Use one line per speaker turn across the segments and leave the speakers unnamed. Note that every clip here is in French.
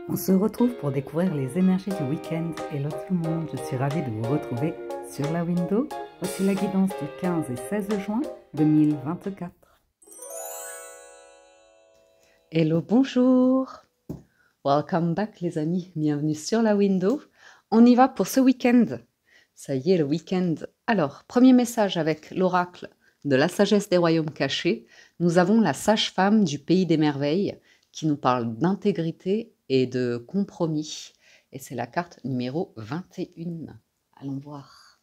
On se retrouve pour découvrir les énergies du week-end. Hello tout le monde, je suis ravie de vous retrouver sur la window. Voici la guidance du 15 et 16 juin 2024. Hello, bonjour. Welcome back les amis, bienvenue sur la window. On y va pour ce week-end. Ça y est, le week-end. Alors, premier message avec l'oracle de la sagesse des royaumes cachés. Nous avons la sage-femme du pays des merveilles qui nous parle d'intégrité et de compromis. Et c'est la carte numéro 21. Allons voir.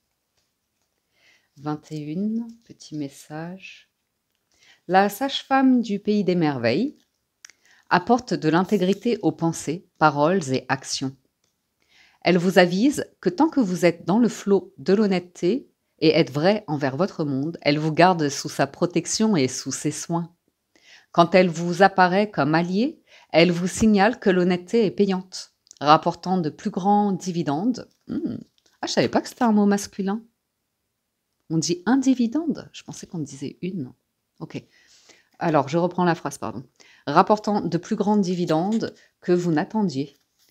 21, petit message. La sage-femme du pays des merveilles apporte de l'intégrité aux pensées, paroles et actions. Elle vous avise que tant que vous êtes dans le flot de l'honnêteté et êtes vrai envers votre monde, elle vous garde sous sa protection et sous ses soins. Quand elle vous apparaît comme alliée, elle vous signale que l'honnêteté est payante, rapportant de plus grands dividendes. Ah, je savais pas que c'était un mot masculin. On dit un dividende? Je pensais qu'on disait une. Ok. Alors, je reprends la phrase, pardon. Rapportant de plus grands dividendes que vous n'attendiez.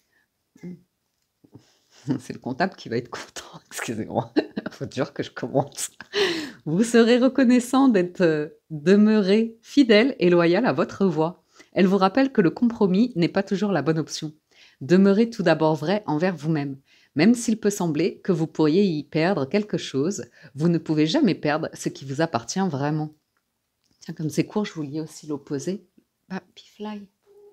C'est le comptable qui va être content, excusez-moi. Il faut dire que je commence. Vous serez reconnaissant d'être demeuré fidèle et loyal à votre voix. Elle vous rappelle que le compromis n'est pas toujours la bonne option. Demeurez tout d'abord vrai envers vous-même. Même s'il peut sembler que vous pourriez y perdre quelque chose, vous ne pouvez jamais perdre ce qui vous appartient vraiment. Tiens, comme c'est court, je vous lis aussi l'opposé. Ah, Pifly.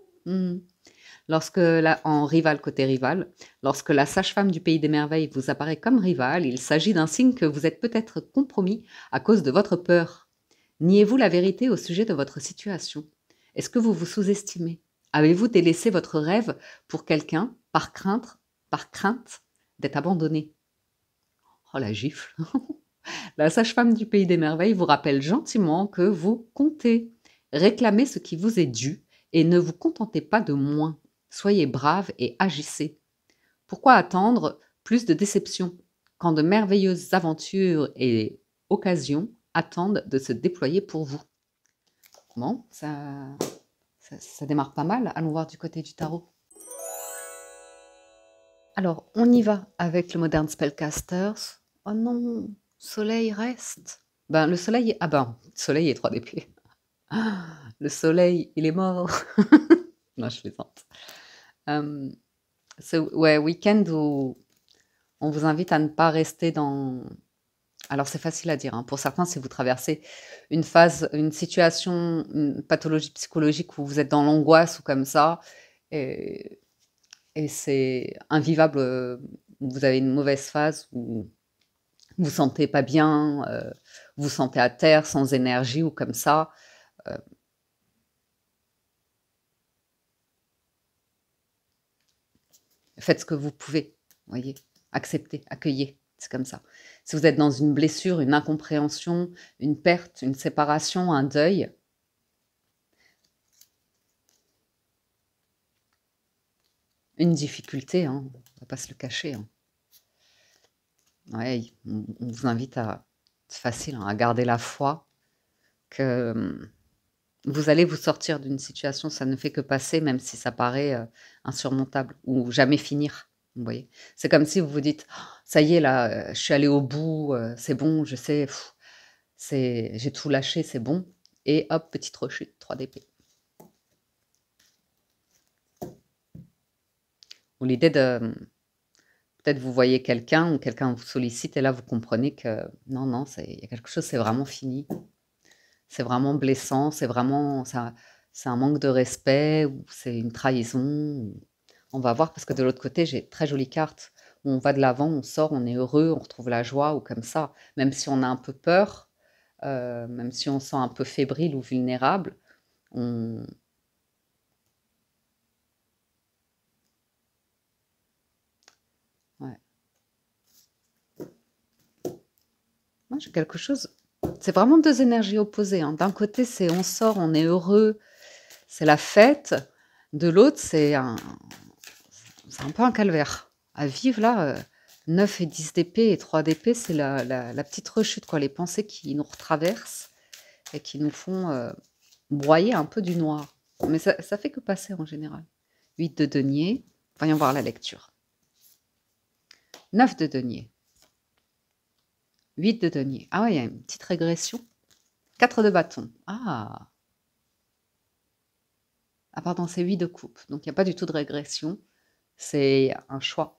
En rival côté rival, lorsque la sage-femme du pays des merveilles vous apparaît comme rival, il s'agit d'un signe que vous êtes peut-être compromis à cause de votre peur. Niez-vous la vérité au sujet de votre situation? Est-ce que vous vous sous-estimez? Avez-vous délaissé votre rêve pour quelqu'un par crainte d'être abandonné? Oh la gifle. La sage-femme du pays des merveilles vous rappelle gentiment que vous comptez. Réclamez ce qui vous est dû et ne vous contentez pas de moins. Soyez brave et agissez. Pourquoi attendre plus de déceptions quand de merveilleuses aventures et occasions attendent de se déployer pour vous? Bon, ça démarre pas mal. Allons voir du côté du tarot. Alors, on y va avec le Modern Spellcasters. Oh non, soleil reste. Le soleil est 3 d'épée. Le soleil, il est mort. Non, je plaisante. Week-end où on vous invite à ne pas rester dans... Alors, c'est facile à dire. Pour certains, si vous traversez une situation, une pathologie psychologique où vous êtes dans l'angoisse ou comme ça, et c'est invivable, vous avez une mauvaise phase où vous vous sentez pas bien, vous vous sentez à terre, sans énergie ou comme ça, faites ce que vous pouvez, voyez, acceptez, accueillez, c'est comme ça. Si vous êtes dans une blessure, une incompréhension, une perte, une séparation, un deuil, une difficulté, on va pas se le cacher. Ouais, on vous invite à, c'est facile, à garder la foi que vous allez vous sortir d'une situation, ça ne fait que passer, même si ça paraît insurmontable, ou jamais finir, vous voyez. C'est comme si vous vous dites, oh, ça y est, là, je suis allée au bout, c'est bon, je sais, j'ai tout lâché, c'est bon. Et hop, petite rechute, 3 d'épée. Ou l'idée de... Peut-être vous voyez quelqu'un ou quelqu'un vous sollicite et là, vous comprenez que non, il y a quelque chose, c'est vraiment fini. C'est vraiment blessant, c'est un manque de respect ou c'est une trahison. On va voir parce que de l'autre côté, j'ai très jolie carte où on va de l'avant, on sort, on est heureux, on retrouve la joie ou comme ça. Même si on a un peu peur, même si on se sent un peu fébrile ou vulnérable, on... Ouais. Moi, j'ai quelque chose... C'est vraiment 2 énergies opposées. D'un côté, c'est on sort, on est heureux, c'est la fête. De l'autre, c'est un peu un calvaire. À vivre, là, 9 et 10 d'épée et 3 d'épée, c'est la petite rechute, quoi. Les pensées qui nous retraversent et qui nous font broyer un peu du noir. Mais ça fait que passer en général. 8 de denier. Voyons voir la lecture. 9 de denier. 8 de denier. Ah ouais, il y a une petite régression. 4 de bâton. Ah, pardon, c'est 8 de coupe. Donc, il n'y a pas du tout de régression. C'est un choix.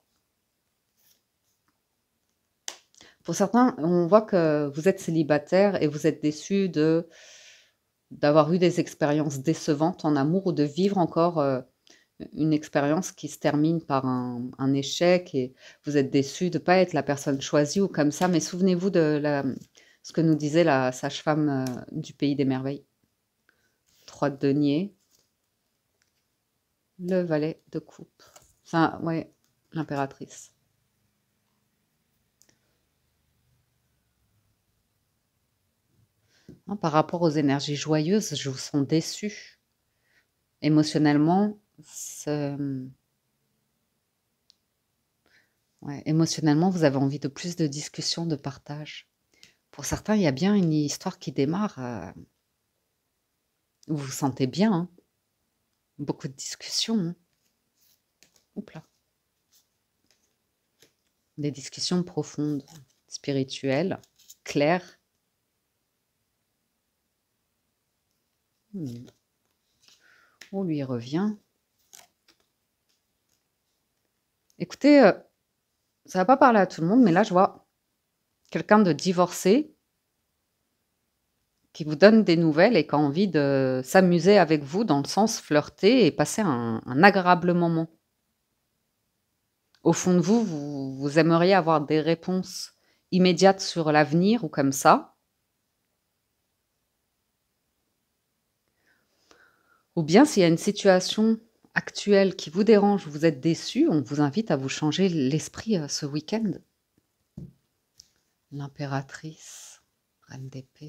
Pour certains, on voit que vous êtes célibataire et vous êtes déçu d'avoir eu des expériences décevantes en amour ou de vivre encore une expérience qui se termine par un échec et vous êtes déçu de ne pas être la personne choisie ou comme ça. Mais souvenez-vous de ce que nous disait la sage-femme du Pays des Merveilles. 3 de denier. Le valet de coupe. Ça, ouais, l'impératrice. Par rapport aux énergies joyeuses, je vous sens déçu. Émotionnellement, ouais, émotionnellement, vous avez envie de plus de discussions, de partage. Pour certains, il y a bien une histoire qui démarre. Vous vous sentez bien, hein. Beaucoup de discussions. Hein. Oups là. Des discussions profondes, spirituelles, claires. On lui revient. Écoutez, ça va pas parler à tout le monde, mais là, je vois quelqu'un de divorcé qui vous donne des nouvelles et qui a envie de s'amuser avec vous, dans le sens flirter et passer un agréable moment. Au fond de vous, vous aimeriez avoir des réponses immédiates sur l'avenir ou comme ça. Ou bien s'il y a une situation actuelle qui vous dérange, vous êtes déçu, on vous invite à vous changer l'esprit ce week-end. L'impératrice, reine d'épée.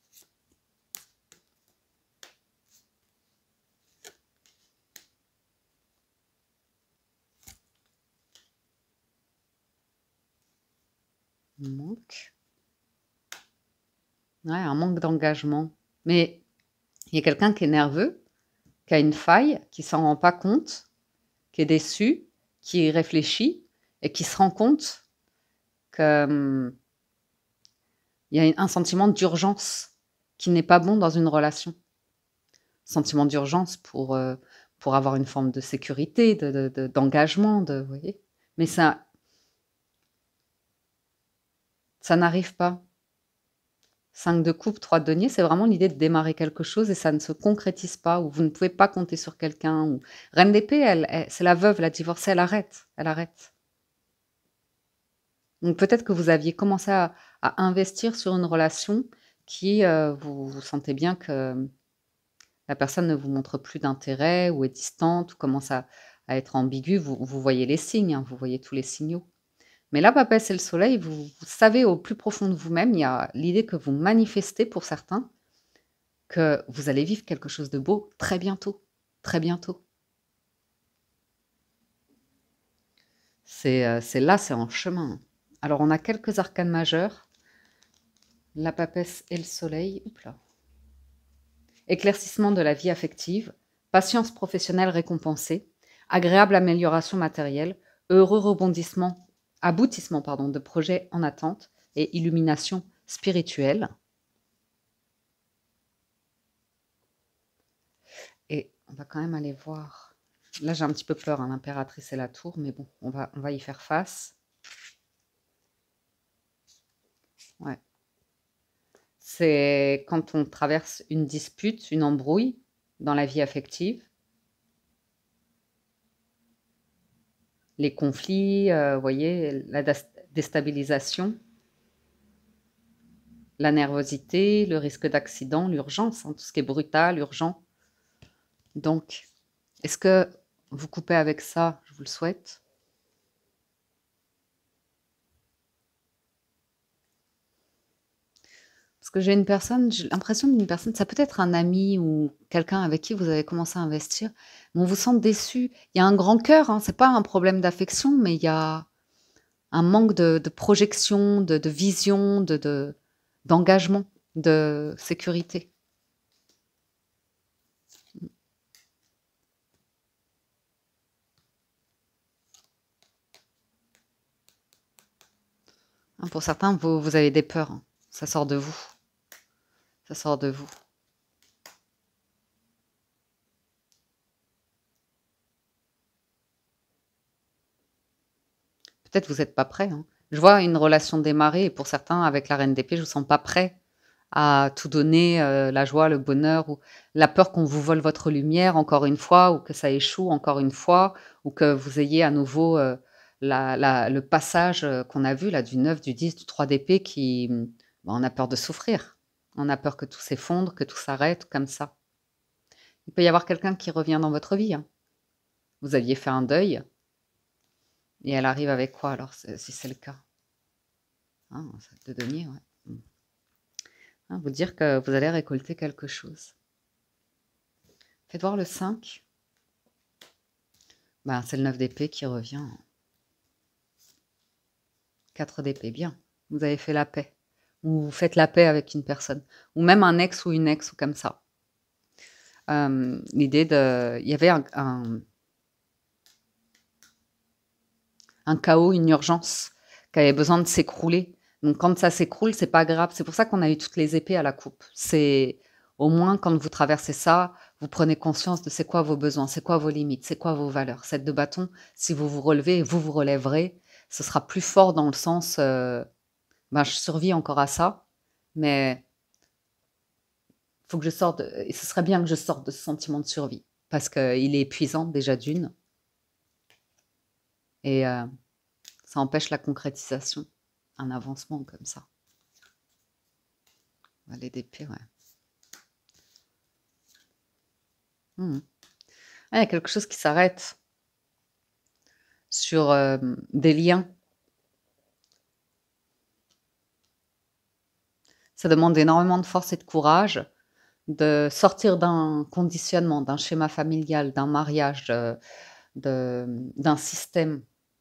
Manque. Ouais, un manque d'engagement. Mais il y a quelqu'un qui est nerveux, qui a une faille, qui s'en rend pas compte, qui est déçu, qui réfléchit et qui se rend compte qu'il y a un sentiment d'urgence qui n'est pas bon dans une relation. Sentiment d'urgence pour avoir une forme de sécurité, d'engagement, vous voyez. Mais ça n'arrive pas. 5 de coupe, 3 de denier, c'est vraiment l'idée de démarrer quelque chose et ça ne se concrétise pas, ou vous ne pouvez pas compter sur quelqu'un. Ou... Reine d'épée, c'est la veuve, la divorcée, elle arrête. Elle arrête. Donc peut-être que vous aviez commencé à investir sur une relation qui, vous sentez bien que la personne ne vous montre plus d'intérêt ou est distante ou commence à être ambiguë. Vous voyez les signes, hein, vous voyez tous les signaux. Mais là, Papesse et le soleil, vous savez au plus profond de vous-même, il y a l'idée que vous manifestez pour certains que vous allez vivre quelque chose de beau très bientôt. Très bientôt. C'est là, c'est en chemin. Alors, on a quelques arcanes majeurs. La Papesse et le soleil. Oups là. Éclaircissement de la vie affective, patience professionnelle récompensée, agréable amélioration matérielle, heureux aboutissement de projets en attente et illumination spirituelle. Et on va quand même aller voir. Là, j'ai un petit peu peur, hein, l'impératrice et la tour, mais bon, on va y faire face. Ouais. C'est quand on traverse une dispute, une embrouille dans la vie affective. Les conflits, vous voyez, la déstabilisation, la nervosité, le risque d'accident, l'urgence, hein, tout ce qui est brutal, urgent. Donc, est-ce que vous coupez avec ça? Je vous le souhaite. Parce que j'ai l'impression d'une personne, ça peut être un ami ou quelqu'un avec qui vous avez commencé à investir, mais on vous sent déçu. Il y a un grand cœur, hein, c'est pas un problème d'affection, mais il y a un manque de projection, de vision, d'engagement, de sécurité. Pour certains, vous avez des peurs. Hein. Ça sort de vous. Ça sort de vous. Peut-être vous n'êtes pas prêt. Hein. Je vois une relation démarrer et pour certains, avec la reine d'épée, je ne vous sens pas prêt à tout donner, la joie, le bonheur ou la peur qu'on vous vole votre lumière encore une fois ou que ça échoue encore une fois ou que vous ayez à nouveau, le passage, qu'on a vu là du 9, du 10, du 3 d'épée qui, on a peur de souffrir. On a peur que tout s'effondre, que tout s'arrête comme ça. Il peut y avoir quelqu'un qui revient dans votre vie, hein. Vous aviez fait un deuil et elle arrive avec quoi alors si c'est le cas? Ah, de denier, ouais. Hein, vous dire que vous allez récolter quelque chose. Faites voir le 5. Ben, c'est le 9 d'épée qui revient. 4 d'épée, bien. Vous avez fait la paix. Ou vous faites la paix avec une personne. Ou même un ex ou une ex ou comme ça. L'idée de... Il y avait un chaos, une urgence qui avait besoin de s'écrouler. Donc quand ça s'écroule, c'est pas grave. C'est pour ça qu'on a eu toutes les épées à la coupe. C'est au moins quand vous traversez ça, vous prenez conscience de c'est quoi vos besoins, c'est quoi vos limites, c'est quoi vos valeurs. 7 de bâton, si vous vous relevez et vous vous relèverez, ce sera plus fort dans le sens, ben, je survis encore à ça, mais faut que je sorte, et ce serait bien que je sorte de ce sentiment de survie parce qu'il est épuisant déjà d'une, et ça empêche la concrétisation, un avancement comme ça. Valet d'épée, ouais. Ah, il y a quelque chose qui s'arrête sur des liens. Ça demande énormément de force et de courage de sortir d'un conditionnement, d'un schéma familial, d'un mariage, d'un système.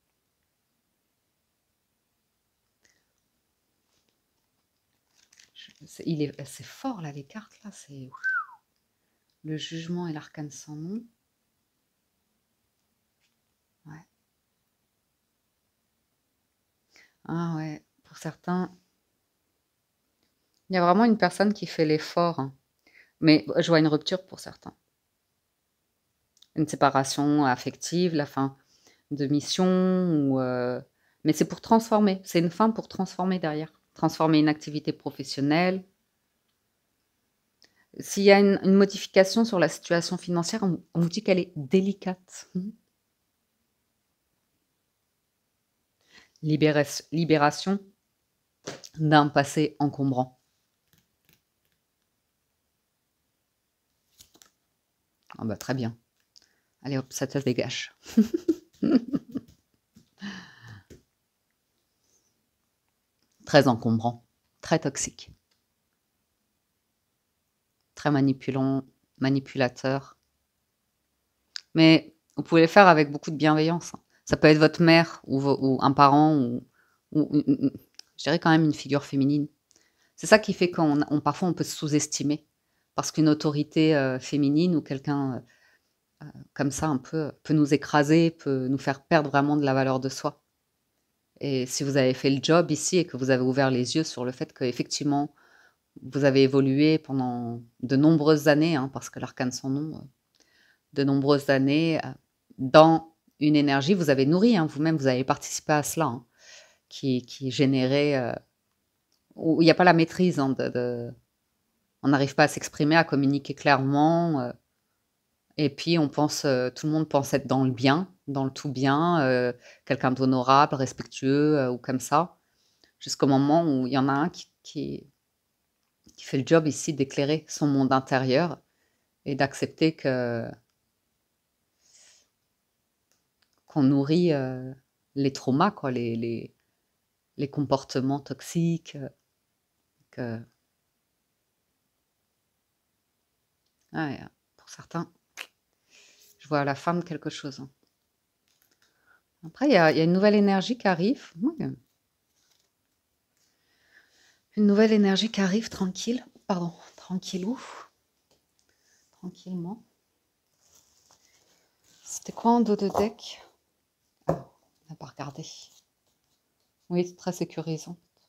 C'est fort là, les cartes là, c'est le jugement et l'arcane sans nom. Ouais. Ah ouais, pour certains, il y a vraiment une personne qui fait l'effort, hein. Mais je vois une rupture pour certains. Une séparation affective, la fin de mission, ou, mais c'est pour transformer. C'est une fin pour transformer derrière. Transformer une activité professionnelle. S'il y a une modification sur la situation financière, on vous dit qu'elle est délicate. Libération d'un passé encombrant. Ah bah très bien. Allez hop, ça te dégage. Très encombrant, très toxique. Très manipulateur. Mais vous pouvez le faire avec beaucoup de bienveillance. Hein. Ça peut être votre mère ou un parent ou je dirais quand même une figure féminine. C'est ça qui fait parfois on peut se sous-estimer. Parce qu'une autorité féminine ou quelqu'un comme ça un peu peut nous écraser, peut nous faire perdre vraiment de la valeur de soi. Et si vous avez fait le job ici et que vous avez ouvert les yeux sur le fait qu'effectivement, vous avez évolué pendant de nombreuses années, hein, parce que l'arcane sans nom, de nombreuses années, dans une énergie, vous avez nourri, hein, vous-même, vous avez participé à cela, hein, qui générait, où il n'y a pas la maîtrise, hein, on n'arrive pas à s'exprimer, à communiquer clairement, et puis on pense, tout le monde pense être dans le bien, dans le tout bien, quelqu'un d'honorable, respectueux, ou comme ça, jusqu'au moment où il y en a un qui fait le job ici d'éclairer son monde intérieur et d'accepter qu'on nourrit les traumas, quoi, les comportements toxiques. Que... Ouais, pour certains, je vois la fin de quelque chose. Hein. Après, il y a une nouvelle énergie qui arrive. Ouais. Une nouvelle énergie qui arrive, tranquille. Pardon, tranquillou. Tranquillement. C'était quoi en dos de deck? On n'a pas regardé. Oui, c'est très sécurisant.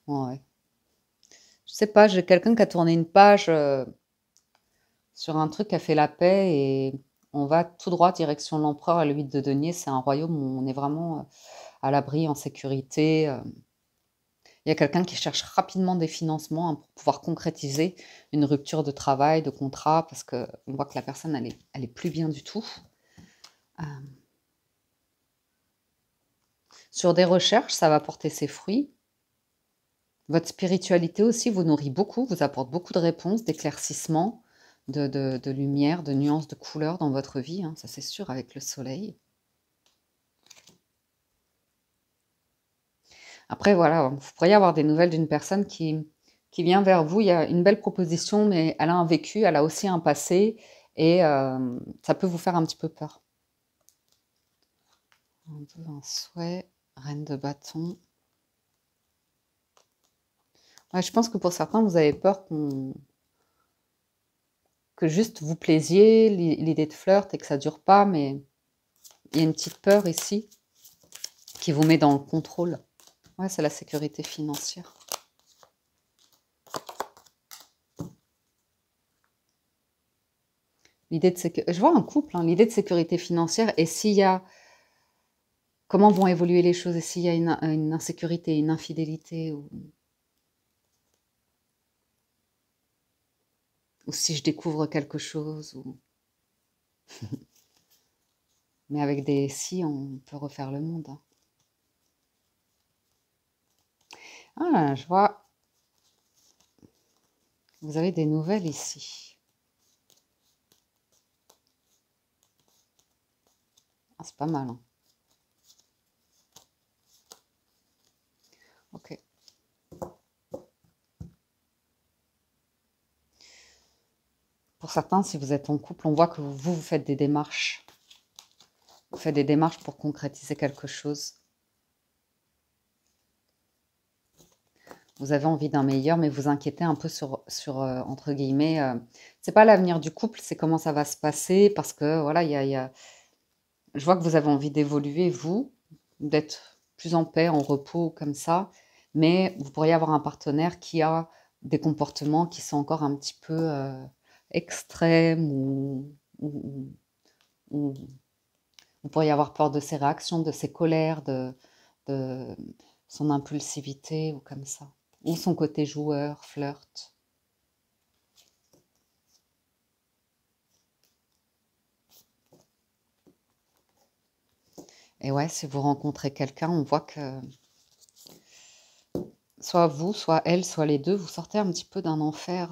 Ouais. Je sais pas, j'ai quelqu'un qui a tourné une page sur un truc qui a fait la paix et on va tout droit direction l'empereur à l'huile de denier. C'est un royaume où on est vraiment à l'abri, en sécurité. Il y a quelqu'un qui cherche rapidement des financements, hein, pour pouvoir concrétiser une rupture de travail, de contrat, parce qu'on voit que la personne, elle est plus bien du tout. Euh, Sur des recherches, ça va porter ses fruits. Votre spiritualité aussi vous nourrit beaucoup, vous apporte beaucoup de réponses, d'éclaircissements, de lumière, de nuances de couleurs dans votre vie, hein, ça c'est sûr, avec le soleil. Après, voilà, vous pourriez avoir des nouvelles d'une personne qui vient vers vous. Il y a une belle proposition, mais elle a un vécu, elle a aussi un passé, et ça peut vous faire un petit peu peur. Un souhait, reine de bâton. Ouais, je pense que pour certains, vous avez peur que juste vous plaisiez, l'idée de flirt, et que ça dure pas, mais il y a une petite peur ici qui vous met dans le contrôle. Ouais, c'est la sécurité financière. L'idée de je vois un couple, hein, l'idée de sécurité financière, et s'il y a comment vont évoluer les choses, et s'il y a une insécurité, une infidélité, ou si je découvre quelque chose, mais avec des si, on peut refaire le monde, hein. Ah, je vois, vous avez des nouvelles ici. Ah, c'est pas mal, hein. Ok. Pour certains, si vous êtes en couple, on voit que vous faites des démarches. Vous faites des démarches pour concrétiser quelque chose. Vous avez envie d'un meilleur, mais vous inquiétez un peu sur entre guillemets, c'est pas l'avenir du couple, c'est comment ça va se passer, parce que voilà, je vois que vous avez envie d'évoluer, vous, d'être plus en paix, en repos, comme ça, mais vous pourriez avoir un partenaire qui a des comportements qui sont encore un petit peu extrêmes, ou vous pourriez avoir peur de ses réactions, de ses colères, de son impulsivité, ou comme ça. Ou son côté joueur, flirt. Et ouais, si vous rencontrez quelqu'un, on voit que soit vous, soit elle, soit les deux, vous sortez un petit peu d'un enfer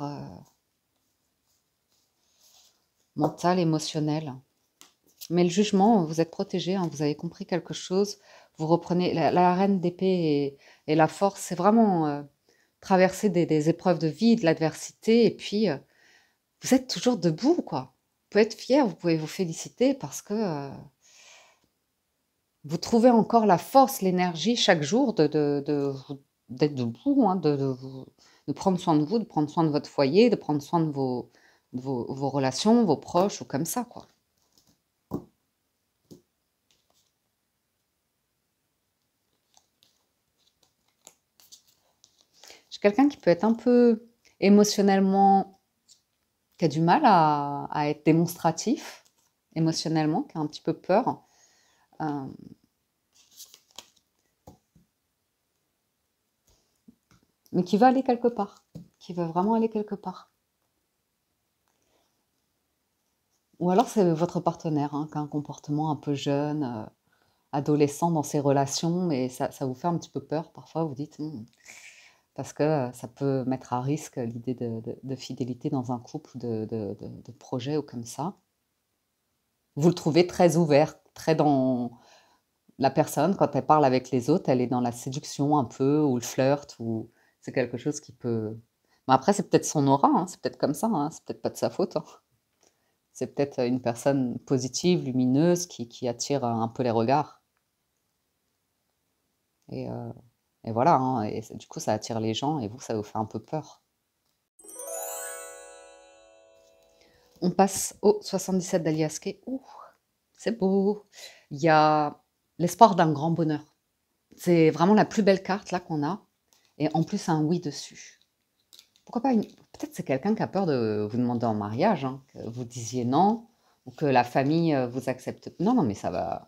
mental, émotionnel. Mais le jugement, vous êtes protégé, hein, vous avez compris quelque chose. Vous reprenez la reine d'épée et la force, c'est vraiment traverser des épreuves de vie, de l'adversité, et puis vous êtes toujours debout, quoi. Vous pouvez être fier, vous pouvez vous féliciter, parce que vous trouvez encore la force, l'énergie chaque jour d'être debout, hein, de prendre soin de vous, de prendre soin de votre foyer, de prendre soin de vos relations, vos proches, ou comme ça, quoi. J'ai quelqu'un qui peut être un peu émotionnellement, qui a du mal à être démonstratif émotionnellement, qui a un petit peu peur. euh, mais qui veut aller quelque part, qui veut vraiment aller quelque part. Ou alors c'est votre partenaire, hein, qui a un comportement un peu jeune, adolescent dans ses relations, et ça vous fait un petit peu peur parfois, vous dites, parce que ça peut mettre à risque l'idée de fidélité dans un couple, de projet, ou comme ça. Vous le trouvez très ouvert, très dans la personne, quand elle parle avec les autres, elle est dans la séduction un peu, ou le flirt, ou c'est quelque chose qui peut... Bon, après, c'est peut-être son aura, hein, c'est peut-être comme ça, hein, c'est peut-être pas de sa faute, hein. C'est peut-être une personne positive, lumineuse, qui attire un peu les regards. Et, euh, et voilà, hein, et du coup, ça attire les gens, et vous, ça vous fait un peu peur. On passe au 77 d'Aliaské. Ouh, c'est beau. Il y a l'espoir d'un grand bonheur. C'est vraiment la plus belle carte là qu'on a. et en plus un oui dessus. Pourquoi pas peut-être c'est quelqu'un qui a peur de vous demander en mariage, hein, que vous disiez non, ou que la famille vous accepte. Non, non, mais ça va.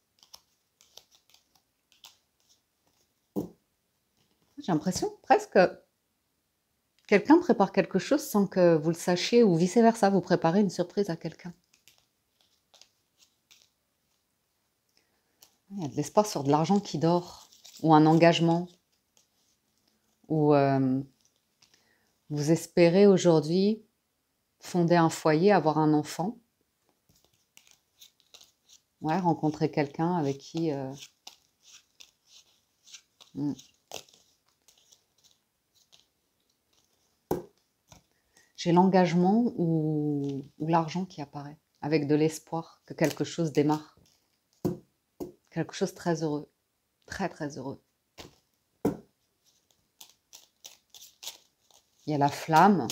J'ai l'impression presque quelqu'un prépare quelque chose sans que vous le sachiez, ou vice-versa, vous préparez une surprise à quelqu'un. Il y a de l'espoir sur de l'argent qui dort, ou un engagement, ou vous espérez aujourd'hui fonder un foyer, avoir un enfant. Ouais, rencontrer quelqu'un avec qui... J'ai l'engagement ou l'argent qui apparaît, avec de l'espoir que quelque chose démarre. Quelque chose de très heureux. Très, très heureux. Il y a la flamme.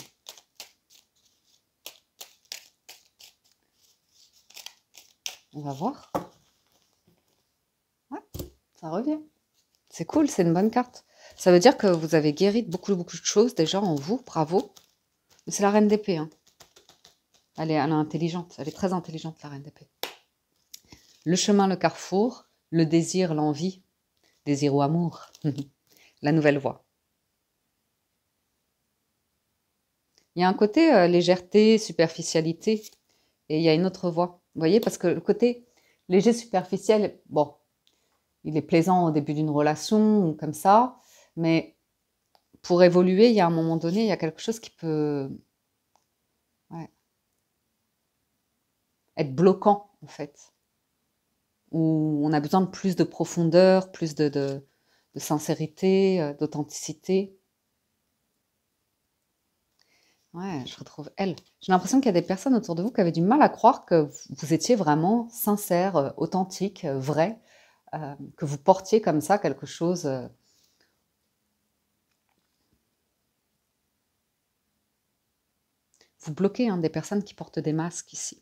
On va voir. Ouais, ça revient. C'est cool, c'est une bonne carte. Ça veut dire que vous avez guéri de beaucoup, beaucoup de choses déjà en vous. Bravo. Mais c'est la reine d'épée. Hein. Elle est intelligente. Elle est très intelligente, la reine d'épée. Le chemin, le carrefour. Le désir, l'envie. Désir ou amour. La nouvelle voie. Il y a un côté légèreté, superficialité. Et il y a une autre voie. Vous voyez, parce que le côté léger, superficiel, bon, il est plaisant au début d'une relation ou comme ça, mais pour évoluer, il y a un moment donné, il y a quelque chose qui peut être bloquant, en fait, où on a besoin de plus de profondeur, plus de sincérité, d'authenticité. Ouais, je retrouve elle. J'ai l'impression qu'il y a des personnes autour de vous qui avaient du mal à croire que vous étiez vraiment sincère, authentique, vrai, que vous portiez comme ça quelque chose. Vous bloquez des personnes qui portent des masques ici.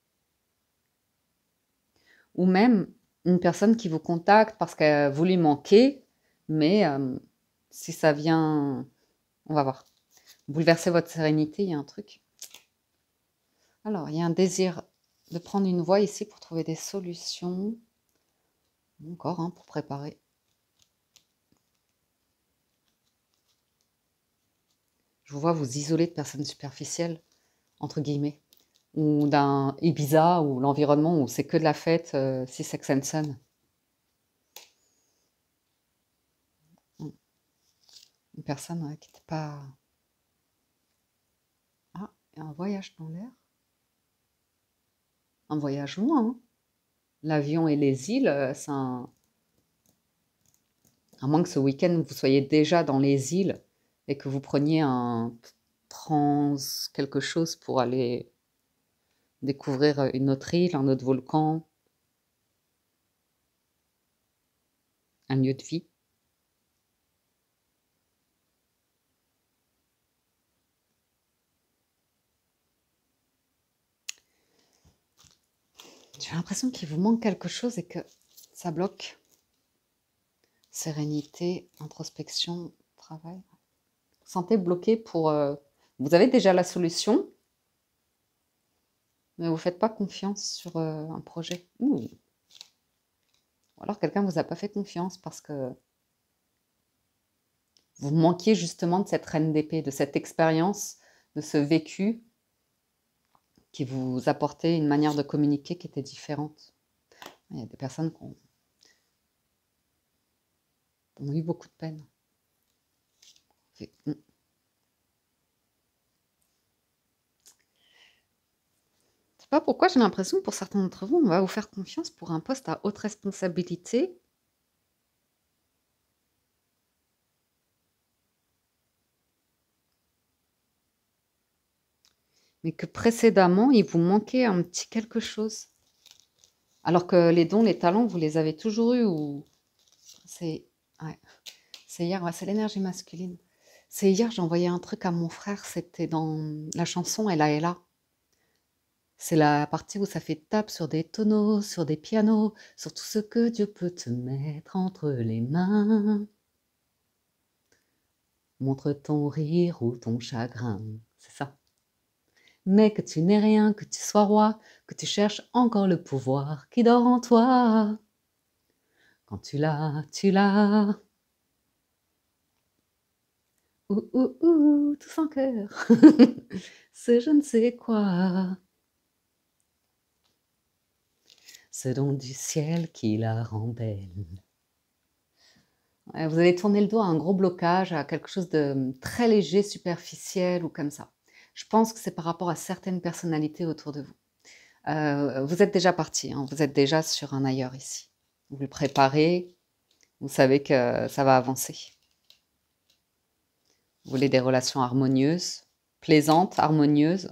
Ou même une personne qui vous contacte parce que vous lui manquez, mais si ça vient, on va voir, bouleverser votre sérénité, il y a un truc. Alors, il y a un désir de prendre une voie ici pour trouver des solutions. Encore, pour préparer. Je vous vois vous isoler de personnes superficielles, entre guillemets, ou d'un Ibiza, ou l'environnement où c'est que de la fête, si Sex and Sun. Une personne qui n'était pas... Ah, il y a un voyage dans l'air. Un voyage loin. Hein. L'avion et les îles, c'est un... À moins que ce week-end, vous soyez déjà dans les îles et que vous preniez un trans quelque chose pour aller découvrir une autre île, un autre volcan, un lieu de vie. J'ai l'impression qu'il vous manque quelque chose et que ça bloque. Sérénité, introspection, travail. Vous sentez bloqué pour... Vous avez déjà la solution, mais vous ne faites pas confiance sur un projet. Ou alors quelqu'un ne vous a pas fait confiance parce que vous manquiez justement de cette reine d'épée, de cette expérience, de ce vécu qui vous apportait une manière de communiquer qui était différente. Il y a des personnes qui ont eu beaucoup de peine. Je ne sais pas pourquoi, j'ai l'impression que pour certains d'entre vous, on va vous faire confiance pour un poste à haute responsabilité. Mais que précédemment, il vous manquait un petit quelque chose. Alors que les dons, les talents, vous les avez toujours eus. Ou... C'est hier, c'est l'énergie masculine. C'est hier, j'ai envoyé un truc à mon frère, c'était dans la chanson Ella Ella. C'est la partie où ça fait tape sur des tonneaux, sur des pianos, sur tout ce que Dieu peut te mettre entre les mains. Montre ton rire ou ton chagrin. C'est ça. Mais que tu n'es rien, que tu sois roi, que tu cherches encore le pouvoir qui dort en toi. Quand tu l'as, tu l'as. Tout sans cœur. C'est je ne sais quoi. Ce don du ciel qui la rend belle. Ouais, vous allez tourner le dos à un gros blocage, à quelque chose de très léger, superficiel ou comme ça. Je pense que c'est par rapport à certaines personnalités autour de vous. Vous êtes déjà parti, hein, vous êtes déjà sur un ailleurs ici. Vous le préparez, vous savez que ça va avancer. Vous voulez des relations harmonieuses, plaisantes, harmonieuses.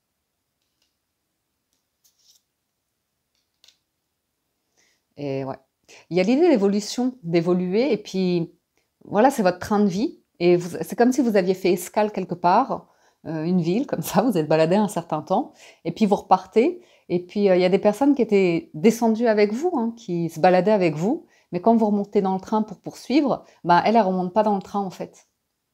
Et ouais. Il y a l'idée d'évolution, d'évoluer, et puis voilà, c'est votre train de vie. Et c'est comme si vous aviez fait escale quelque part, une ville, comme ça, vous êtes baladé un certain temps, et puis vous repartez. Et puis il y a des personnes qui étaient descendues avec vous, hein, qui se baladaient avec vous, mais quand vous remontez dans le train pour poursuivre, ben, elle ne remonte pas dans le train en fait.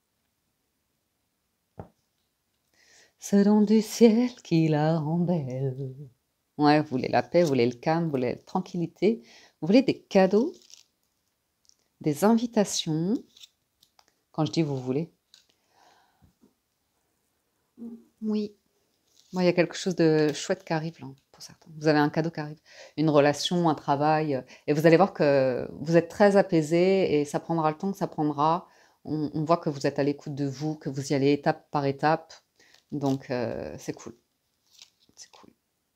Ce don du ciel qui la rend belle. Ouais, vous voulez la paix, vous voulez le calme, vous voulez la tranquillité, vous voulez des cadeaux, des invitations. Quand je dis vous voulez. Oui. Moi, il y a quelque chose de chouette qui arrive là, pour certains. Vous avez un cadeau qui arrive, une relation, un travail, et vous allez voir que vous êtes très apaisé et ça prendra le temps que ça prendra. On voit que vous êtes à l'écoute de vous, que vous y allez étape par étape. Donc, c'est cool. C'est cool.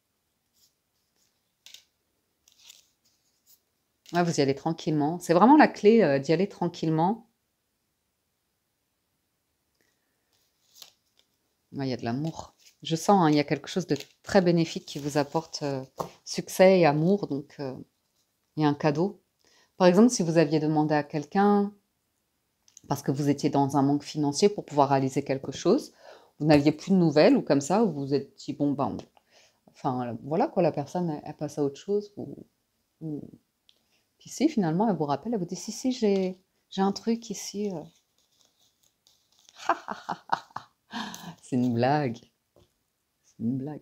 Ouais, vous y allez tranquillement. C'est vraiment la clé d'y aller tranquillement. Ouais, il y a de l'amour. Je sens, hein, il y a quelque chose de très bénéfique qui vous apporte succès et amour. Donc, il y a un cadeau. Par exemple, si vous aviez demandé à quelqu'un, parce que vous étiez dans un manque financier pour pouvoir réaliser quelque chose, vous n'aviez plus de nouvelles ou comme ça, ou vous êtes dit, bon, ben, enfin, voilà quoi, la personne, elle passe à autre chose. Ou- Puis si, finalement, elle vous rappelle, elle vous dit, si, j'ai un truc ici. C'est une blague. C'est une blague.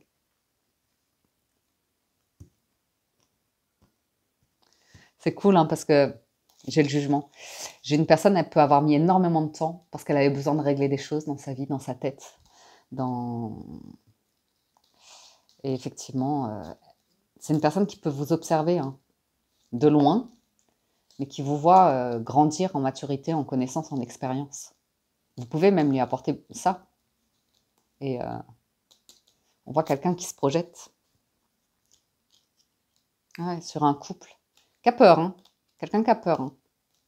C'est cool, hein, parce que j'ai le jugement. J'ai une personne, elle peut avoir mis énormément de temps parce qu'elle avait besoin de régler des choses dans sa vie, dans sa tête. Dans... Et effectivement, c'est une personne qui peut vous observer, hein, de loin, mais qui vous voit grandir en maturité, en connaissance, en expérience. Vous pouvez même lui apporter ça. Et on voit quelqu'un qui se projette, ouais, sur un couple. Qui a peur, hein. Quelqu'un qui a peur, hein.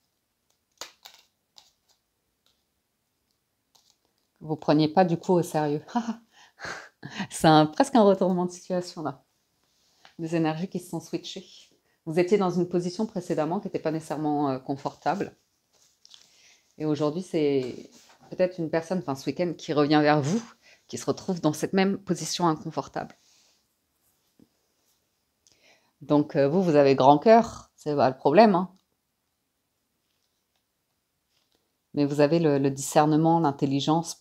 Vous ne preniez pas du coup au sérieux. C'est presque un retournement de situation là. Des énergies qui se sont switchées. Vous étiez dans une position précédemment qui n'était pas nécessairement confortable. Et aujourd'hui, c'est peut-être une personne, enfin ce week-end, qui revient vers vous, qui se retrouve dans cette même position inconfortable. Donc vous avez grand cœur, c'est pas le problème, hein. Mais vous avez le discernement, l'intelligence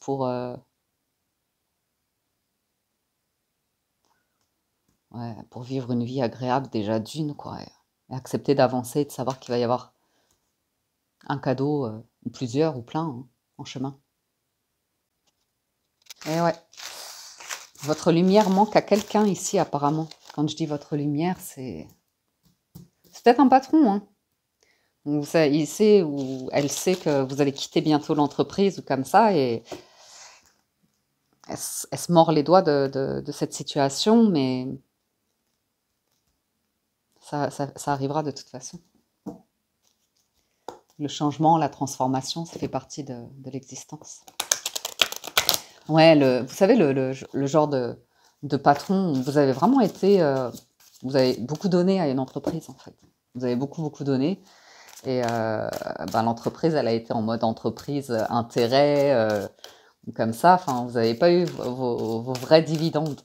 ouais, pour vivre une vie agréable déjà d'une, quoi. Et accepter d'avancer, de savoir qu'il va y avoir un cadeau, ou plusieurs, ou plein, hein, en chemin. Et ouais. Votre lumière manque à quelqu'un ici, apparemment. Quand je dis votre lumière, c'est peut-être un patron, hein. Ou il sait ou elle sait que vous allez quitter bientôt l'entreprise ou comme ça, et elle se mord les doigts de cette situation, mais ça arrivera de toute façon. Le changement, la transformation, ça fait partie de l'existence. Ouais, vous savez, le genre de patron, où vous avez vraiment été, vous avez beaucoup donné à une entreprise en fait. Vous avez beaucoup, beaucoup donné. Et ben, l'entreprise, elle a été en mode entreprise intérêt, comme ça. Enfin, vous n'avez pas eu vos vrais dividendes.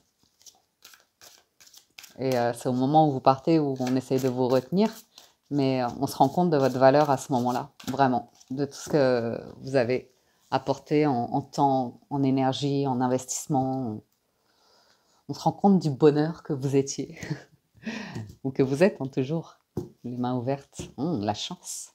Et c'est au moment où vous partez où on essaye de vous retenir. Mais on se rend compte de votre valeur à ce moment-là, vraiment, de tout ce que vous avez apporté en temps, en énergie, en investissement. On se rend compte du bonheur que vous étiez, ou que vous êtes toujours, les mains ouvertes. La chance.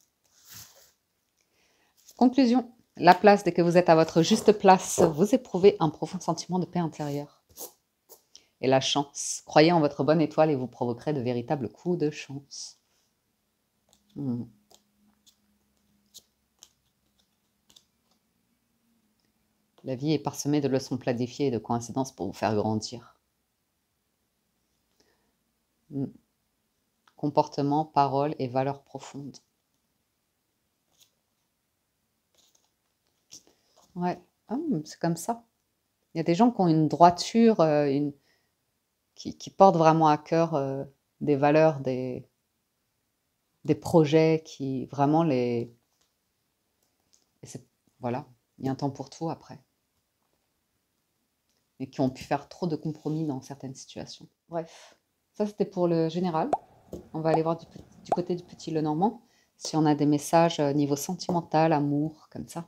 Conclusion. La place, dès que vous êtes à votre juste place, vous éprouvez un profond sentiment de paix intérieure. Et la chance. Croyez en votre bonne étoile et vous provoquerez de véritables coups de chance. La vie est parsemée de leçons planifiées et de coïncidences pour vous faire grandir. Comportement, parole et valeurs profondes. Ouais, c'est comme ça. Il y a des gens qui ont une droiture, qui portent vraiment à cœur des valeurs, des projets qui vraiment les... Voilà, il y a un temps pour tout après. Et qui ont pu faire trop de compromis dans certaines situations. Bref, ça c'était pour le général. On va aller voir du côté du petit Lenormand, si on a des messages niveau sentimental, amour, comme ça.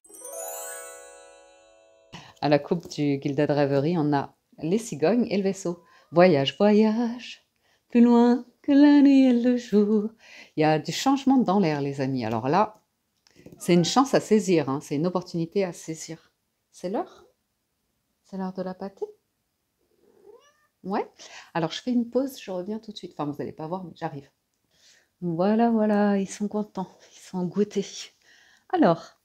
À la coupe du Gilded Rêverie, on a les cigognes et le vaisseau. Voyage, voyage, plus loin que la nuit et le jour. Il y a du changement dans l'air, les amis. Alors là, c'est une chance à saisir, hein. C'est une opportunité à saisir. C'est l'heure? C'est l'heure de la pâtée? Ouais. Alors, je fais une pause, je reviens tout de suite. Enfin, vous n'allez pas voir, mais j'arrive. Voilà, voilà, ils sont contents, ils sont goûtés. Alors,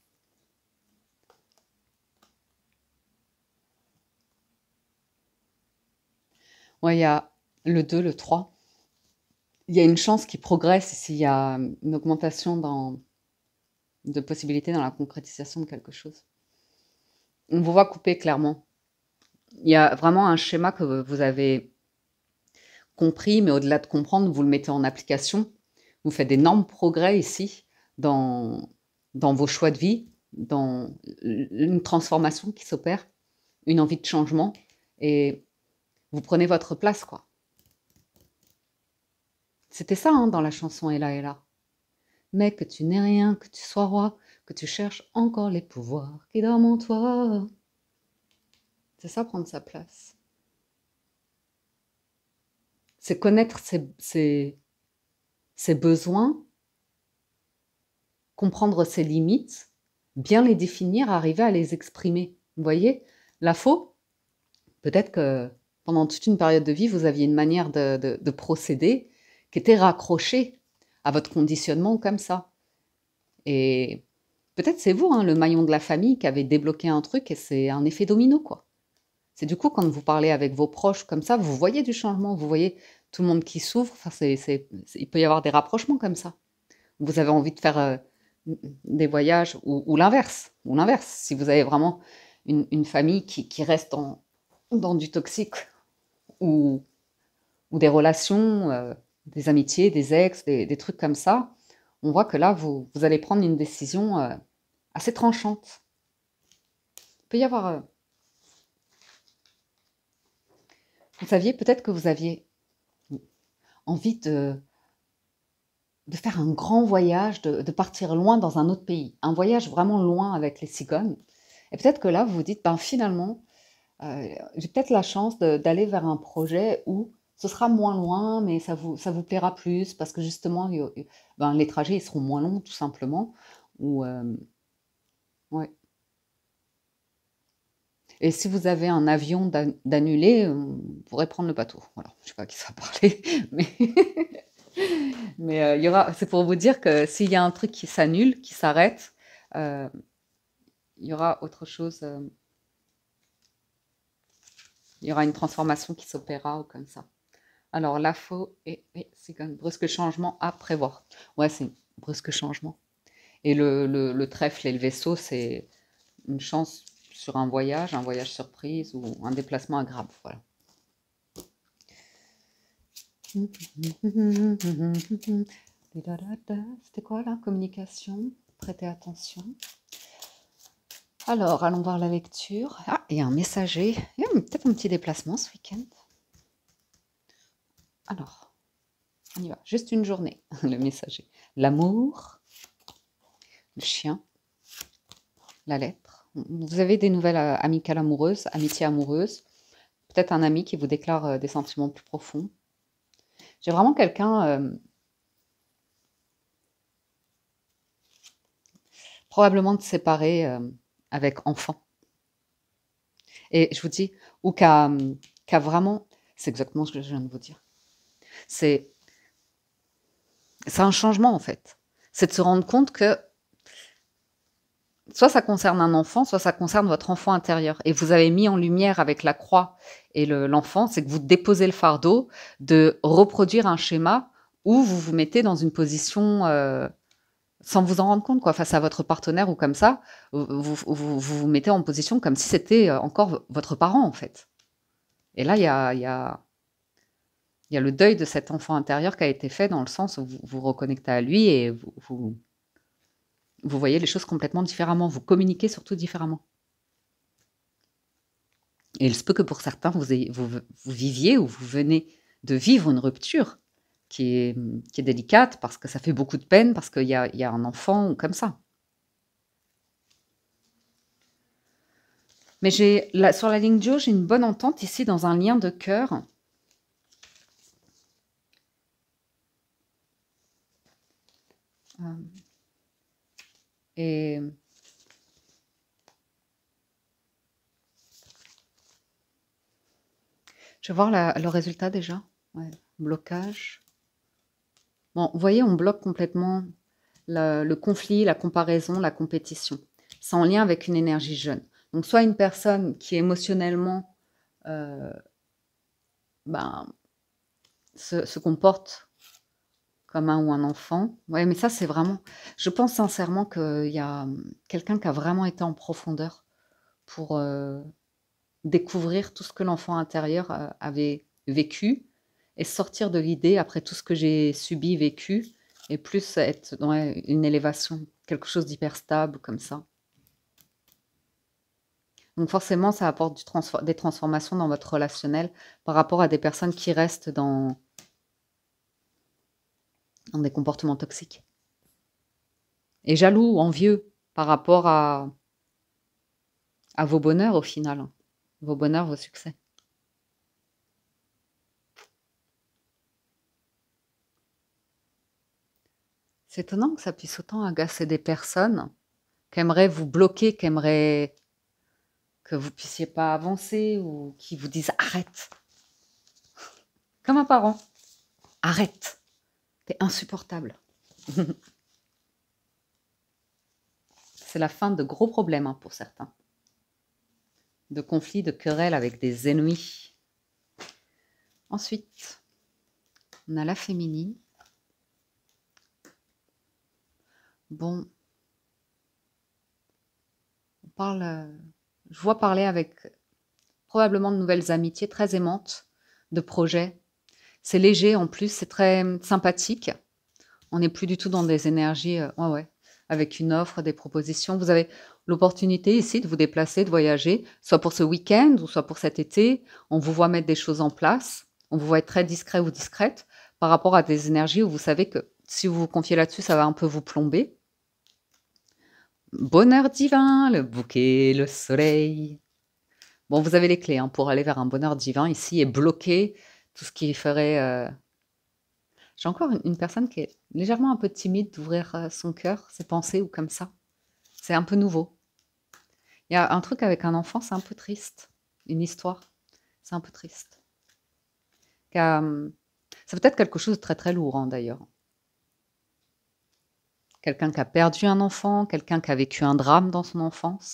ouais, il y a le 2, le 3. Il y a une chance qui progresse ici, il y a une augmentation de possibilités dans la concrétisation de quelque chose. On vous voit couper clairement. Il y a vraiment un schéma que vous avez compris, mais au-delà de comprendre, vous le mettez en application. Vous faites d'énormes progrès ici dans vos choix de vie, dans une transformation qui s'opère, une envie de changement, et vous prenez votre place, quoi. C'était ça, hein, dans la chanson Ella Ella. Mais que tu n'es rien, que tu sois roi, que tu cherches encore les pouvoirs qui dorment en toi. C'est ça, prendre sa place. C'est connaître ses besoins, comprendre ses limites, bien les définir, arriver à les exprimer. Vous voyez, la faux, peut-être que pendant toute une période de vie, vous aviez une manière de procéder qui était raccrochée à votre conditionnement comme ça. Et peut-être c'est vous, hein, le maillon de la famille, qui avez débloqué un truc et c'est un effet domino, quoi. C'est du coup, quand vous parlez avec vos proches comme ça, vous voyez du changement, vous voyez tout le monde qui souffre. Enfin, il peut y avoir des rapprochements comme ça. Vous avez envie de faire des voyages ou l'inverse. Ou l'inverse, si vous avez vraiment une famille qui reste dans du toxique ou des relations, des amitiés, des ex, des trucs comme ça, on voit que là, vous allez prendre une décision assez tranchante. Il peut y avoir... vous saviez, peut-être que vous aviez envie de faire un grand voyage, de partir loin dans un autre pays. Un voyage vraiment loin avec les cigognes. Et peut-être que là, vous vous dites, ben finalement, j'ai peut-être la chance d'aller vers un projet où ce sera moins loin, mais ça vous plaira plus, parce que justement, ben, les trajets ils seront moins longs, tout simplement. Ou, ouais. Et si vous avez un avion d'annulé, on pourrait prendre le bateau. Voilà, je ne sais pas à qui ça va parler, mais il y aura, c'est pour vous dire que s'il y a un truc qui s'annule, qui s'arrête, il y aura autre chose, il y aura une transformation qui s'opérera ou comme ça. Alors, la faux c'est un brusque changement à prévoir. Ouais, c'est un brusque changement. Et le trèfle et le vaisseau, c'est une chance sur un voyage surprise ou un déplacement agréable. Voilà. C'était quoi là? Communication. Prêtez attention. Alors, allons voir la lecture. Ah, il y a un messager. Il y a peut-être un petit déplacement ce week-end. Alors, on y va. Juste une journée, le messager. L'amour, le chien, la lettre. Vous avez des nouvelles amicales amoureuses, amitiés amoureuses. Peut-être un ami qui vous déclare des sentiments plus profonds. J'ai vraiment quelqu'un, probablement de séparé avec enfant. Et je vous dis, ou qu'a vraiment, c'est exactement ce que je viens de vous dire. C'est un changement en fait. C'est de se rendre compte que soit ça concerne un enfant, soit ça concerne votre enfant intérieur. Et vous avez mis en lumière avec la croix et l'enfant, c'est que vous déposez le fardeau de reproduire un schéma où vous vous mettez dans une position sans vous en rendre compte, quoi, face à votre partenaire ou comme ça, vous mettez en position comme si c'était encore votre parent, en fait. Et là, il y a le deuil de cet enfant intérieur qui a été fait dans le sens où vous vous reconnectez à lui et vous voyez les choses complètement différemment. Vous communiquez surtout différemment. Et il se peut que pour certains, vous viviez ou vous venez de vivre une rupture qui est délicate parce que ça fait beaucoup de peine, parce qu'il y a un enfant ou comme ça. Mais sur la ligne Joe, j'ai une bonne entente ici dans un lien de cœur. Et je vais voir le résultat déjà. Ouais. Blocage. Bon, vous voyez, on bloque complètement le conflit, la comparaison, la compétition. C'est en lien avec une énergie jeune. Donc, soit une personne qui émotionnellement se comporte comme un ou un enfant. Ouais, mais ça, c'est vraiment... Je pense sincèrement qu'il y a quelqu'un qui a vraiment été en profondeur pour découvrir tout ce que l'enfant intérieur avait vécu et sortir de l'idée, après tout ce que j'ai subi, vécu, et plus être dans une élévation, quelque chose d'hyper stable comme ça. Donc forcément, ça apporte des transformations dans votre relationnel par rapport à des personnes qui restent dans des comportements toxiques. Et jaloux, envieux par rapport à vos bonheurs au final. Vos bonheurs, vos succès. C'est étonnant que ça puisse autant agacer des personnes qui aimeraient vous bloquer, qui aimeraient que vous puissiez pas avancer ou qui vous disent arrête. Comme un parent. Arrête. T'es insupportable. C'est la fin de gros problèmes hein, pour certains. De conflits, de querelles avec des ennemis. Ensuite, on a la féminine. Bon. On parle... je vois parler avec probablement de nouvelles amitiés très aimantes, de projets. C'est léger en plus, c'est très sympathique. On n'est plus du tout dans des énergies, avec une offre, des propositions. Vous avez l'opportunité ici de vous déplacer, de voyager, soit pour ce week-end ou soit pour cet été. On vous voit mettre des choses en place. On vous voit être très discret ou discrète par rapport à des énergies où vous savez que si vous vous confiez là-dessus, ça va un peu vous plomber. Bonheur divin, le bouquet, le soleil. Bon, vous avez les clés hein, pour aller vers un bonheur divin ici et bloquer tout ce qui ferait... J'ai encore une personne qui est légèrement un peu timide d'ouvrir son cœur, ses pensées ou comme ça. C'est un peu nouveau. Il y a un truc avec un enfant, c'est un peu triste. Une histoire, c'est un peu triste. C'est peut-être quelque chose de très très lourd hein, d'ailleurs. Quelqu'un qui a perdu un enfant, quelqu'un qui a vécu un drame dans son enfance.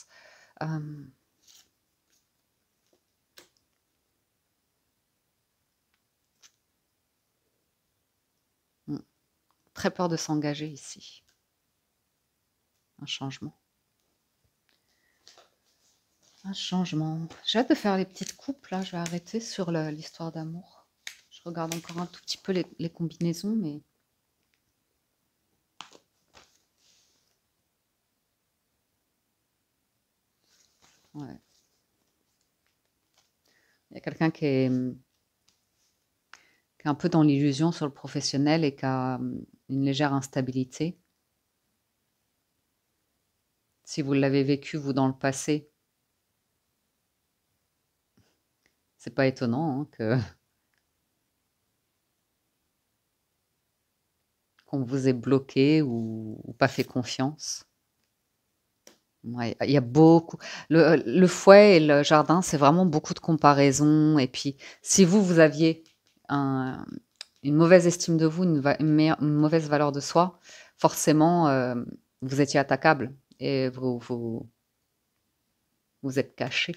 Très peur de s'engager ici. Un changement. Un changement. J'ai hâte de faire les petites coupes, là. Je vais arrêter sur l'histoire d'amour. Je regarde encore un tout petit peu les combinaisons, mais... Ouais. Il y a quelqu'un qui est un peu dans l'illusion sur le professionnel et qui a une légère instabilité. Si vous l'avez vécu, vous, dans le passé, c'est pas étonnant hein, qu'on vous ait bloqué ou pas fait confiance. Ouais, il y a beaucoup. Le fouet et le jardin, c'est vraiment beaucoup de comparaisons. Et puis, si vous, vous aviez une mauvaise estime de vous, une mauvaise valeur de soi, forcément, vous étiez attaquable et vous êtes caché.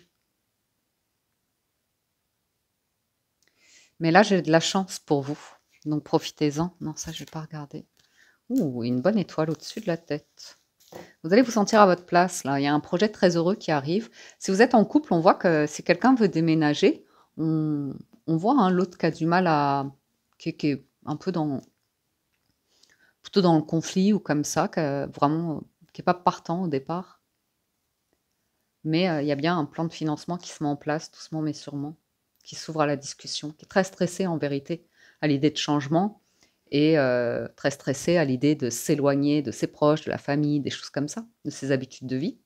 Mais là, j'ai de la chance pour vous. Donc, profitez-en. Non, ça, je vais pas regarder. Ouh, une bonne étoile au-dessus de la tête. Vous allez vous sentir à votre place, là. Il y a un projet très heureux qui arrive. Si vous êtes en couple, on voit que si quelqu'un veut déménager, on voit hein, l'autre qui a du mal à... qui est un peu plutôt dans le conflit ou comme ça, vraiment, qui n'est pas partant au départ. Mais il y a bien un plan de financement qui se met en place, doucement mais sûrement, qui s'ouvre à la discussion, qui est très stressé en vérité à l'idée de changement et très stressé à l'idée de s'éloigner de ses proches, de la famille, des choses comme ça, de ses habitudes de vie.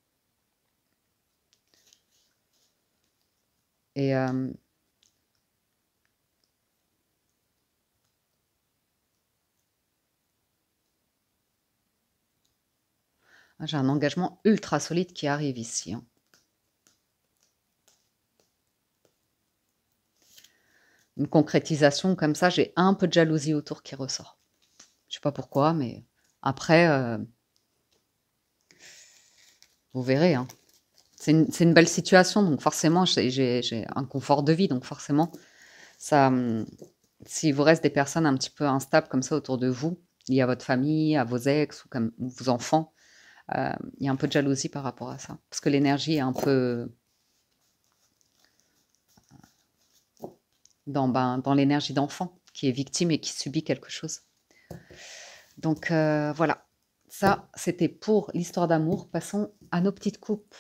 Et j'ai un engagement ultra solide qui arrive ici. Hein. Une concrétisation comme ça, j'ai un peu de jalousie autour qui ressort. Je sais pas pourquoi, mais après, vous verrez. Hein. C'est une belle situation, donc forcément, j'ai un confort de vie, donc forcément, ça, s'il vous reste des personnes un petit peu instables comme ça autour de vous, liées à votre famille, à vos ex ou comme vos enfants, il y a un peu de jalousie par rapport à ça. Parce que l'énergie est un peu dans l'énergie d'enfant qui est victime et qui subit quelque chose. Donc voilà, ça c'était pour l'histoire d'amour. Passons à nos petites coupes.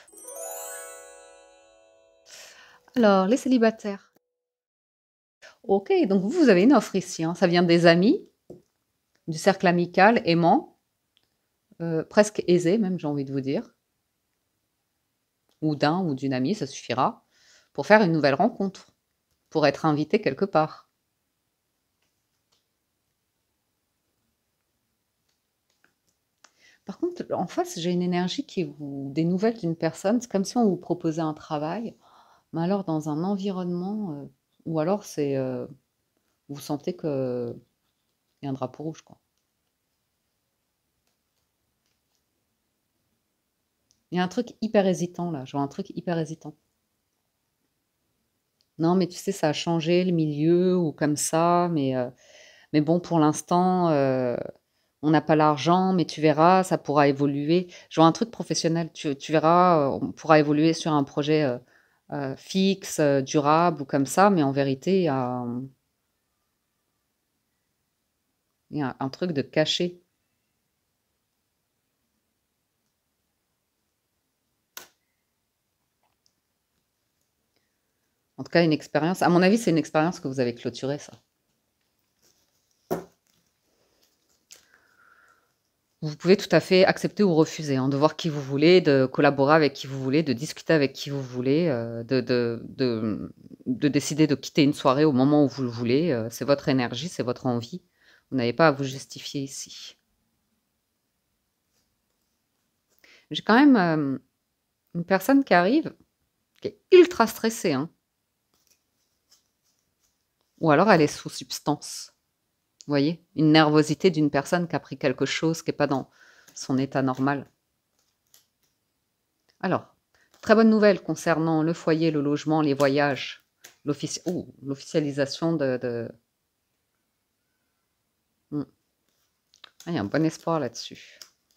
Alors, les célibataires. Ok, donc vous avez une offre ici. Hein. Ça vient des amis, du cercle amical, aimant, presque aisé même, j'ai envie de vous dire. Ou d'un ou d'une amie, ça suffira, pour faire une nouvelle rencontre, pour être invité quelque part. Par contre, en face, j'ai une énergie des nouvelles d'une personne. C'est comme si on vous proposait un travail, mais alors dans un environnement, ou alors vous sentez qu'il y a un drapeau rouge, quoi. Il y a un truc hyper hésitant là, je vois un truc hyper hésitant. Non, mais tu sais, ça a changé le milieu ou comme ça, mais bon, pour l'instant, on n'a pas l'argent, mais tu verras, ça pourra évoluer. Je vois un truc professionnel, tu verras, on pourra évoluer sur un projet fixe, durable ou comme ça, mais en vérité, il y a un truc de caché. En tout cas, une expérience. À mon avis, c'est une expérience que vous avez clôturée, ça. Vous pouvez tout à fait accepter ou refuser, hein, de voir qui vous voulez, de collaborer avec qui vous voulez, de discuter avec qui vous voulez, de décider de quitter une soirée au moment où vous le voulez. C'est votre énergie, c'est votre envie. Vous n'avez pas à vous justifier ici. J'ai quand même une personne qui arrive, qui est ultra stressée, hein. Ou alors elle est sous substance. Vous voyez? Une nervosité d'une personne qui a pris quelque chose qui n'est pas dans son état normal. Alors, très bonne nouvelle concernant le foyer, le logement, les voyages, l'officialisation Hmm. Ah, il y a un bon espoir là-dessus.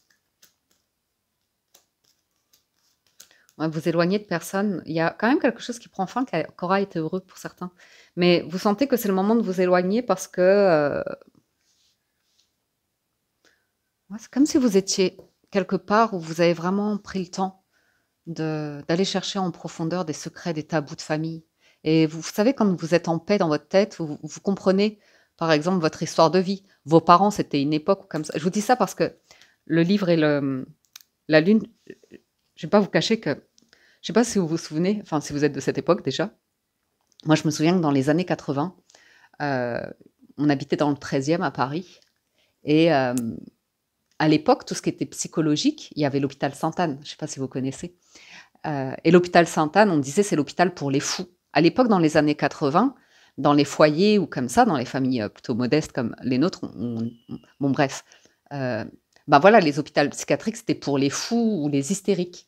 Ouais, vous éloignez de personnes. Il y a quand même quelque chose qui prend fin, qui aura été heureux pour certains. Mais vous sentez que c'est le moment de vous éloigner parce que ouais, c'est comme si vous étiez quelque part où vous avez vraiment pris le temps d'aller chercher en profondeur des secrets, des tabous de famille. Et vous savez, quand vous êtes en paix dans votre tête, vous comprenez, par exemple, votre histoire de vie. Vos parents, c'était une époque comme ça. Je vous dis ça parce que le livre et La Lune, je vais pas vous cacher que je sais pas si vous vous souvenez, enfin, si vous êtes de cette époque déjà. Moi, je me souviens que dans les années 80, heu, on habitait dans le 13e à Paris et à l'époque, tout ce qui était psychologique, il y avait l'hôpital Sainte-Anne, je sais pas si vous connaissez? Et l'hôpital Sainte-Anne, on disait: «C'est l'hôpital pour les fous». À l'époque, dans les années 80, dans les foyers ou comme ça, dans les familles, plutôt modestes comme les nôtres, bon bref, heu, bah, voilà, les hôpitaux psychiatriques, c'était pour les fous ou les hystériques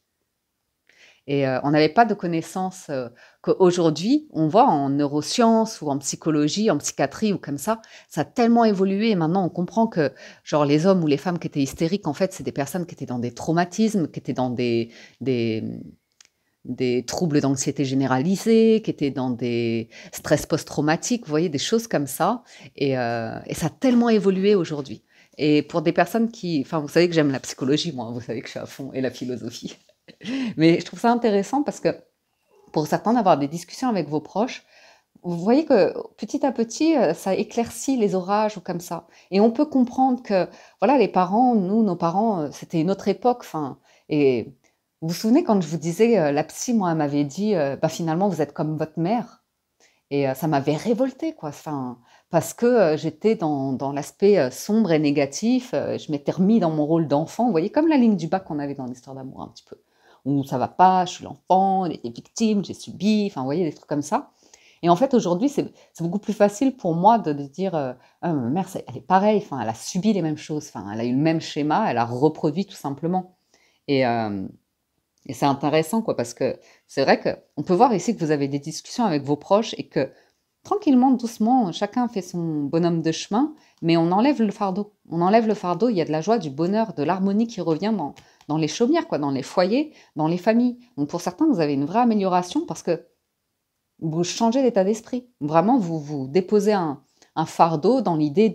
et on n'avait pas de connaissances, qu'aujourd'hui, on voit en neurosciences ou en psychologie, en psychiatrie ou comme ça a tellement évolué et maintenant on comprend que, genre, les hommes ou les femmes qui étaient hystériques, en fait, c'est des personnes qui étaient dans des traumatismes, qui étaient dans des, des troubles d'anxiété généralisés, qui étaient dans des stress post-traumatiques, vous voyez? Des choses comme ça et ça a tellement évolué aujourd'hui et pour des personnes qui enfin, vous savez que j'aime la psychologie moi, vous savez que je suis à fond et la philosophie. Mais je trouve ça intéressant parce que pour certains d'avoir des discussions avec vos proches, vous voyez que petit à petit, ça éclaircit les orages ou comme ça et on peut comprendre que, voilà, les parents, nous, nos parents, c'était une autre époque, enfin et vous vous souvenez quand je vous disais, la psy, moi, elle m'avait dit, «Bah, finalement, vous êtes comme votre mère» et ça m'avait révoltée, quoi, enfin, parce que, j'étais dans l'aspect, sombre et négatif, je m'étais remis dans mon rôle d'enfant, vous voyez? Comme la ligne du bac qu'on avait dans l'histoire d'amour un petit peu, où ça va pas, je suis l'enfant, elle était victime, j'ai subi, enfin, vous voyez, des trucs comme ça et en fait, aujourd'hui, c'est beaucoup plus facile pour moi de dire, «Ah, ma mère, c'est elle est pareille, enfin, elle a subi les mêmes choses, enfin, elle a eu le même schéma, elle a reproduit tout simplement» et hem et c'est intéressant, quoi, parce que c'est vrai qu'on peut voir ici que vous avez des discussions avec vos proches et que tranquillement, doucement, chacun fait son bonhomme de chemin, mais on enlève le fardeau. On enlève le fardeau, il y a de la joie, du bonheur, de l'harmonie qui revient dans les chaumières, quoi, dans les foyers, dans les familles. Donc pour certains, vous avez une vraie amélioration parce que vous changez d'état d'esprit. Vraiment, vous déposez un fardeau dans l'idée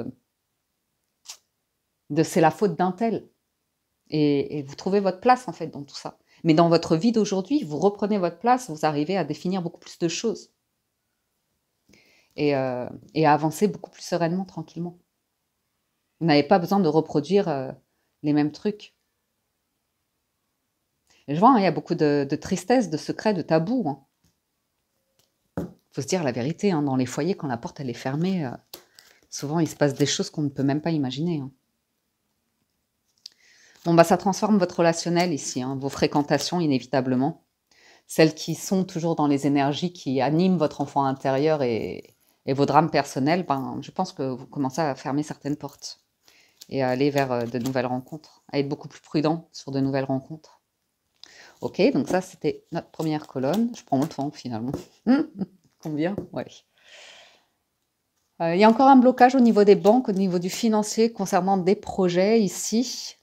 de c'est la faute d'un tel. Et vous trouvez votre place, en fait, dans tout ça. Mais dans votre vie d'aujourd'hui, vous reprenez votre place, vous arrivez à définir beaucoup plus de choses et à avancer beaucoup plus sereinement, tranquillement. Vous n'avez pas besoin de reproduire, les mêmes trucs. Et je vois, hein, il y a beaucoup de tristesse, de secrets, de tabous, hein. Faut se dire la vérité, hein, dans les foyers, quand la porte elle est fermée, souvent il se passe des choses qu'on ne peut même pas imaginer, hein. Bon, bah, ça transforme votre relationnel ici, hein, vos fréquentations inévitablement. Celles qui sont toujours dans les énergies qui animent votre enfant intérieur et vos drames personnels, ben, je pense que vous commencez à fermer certaines portes et à aller vers, de nouvelles rencontres, à être beaucoup plus prudent sur de nouvelles rencontres. OK, donc ça, c'était notre première colonne. Je prends mon temps finalement. Combien? Ouais. Il y a encore un blocage au niveau des banques, au niveau du financier concernant des projets ici.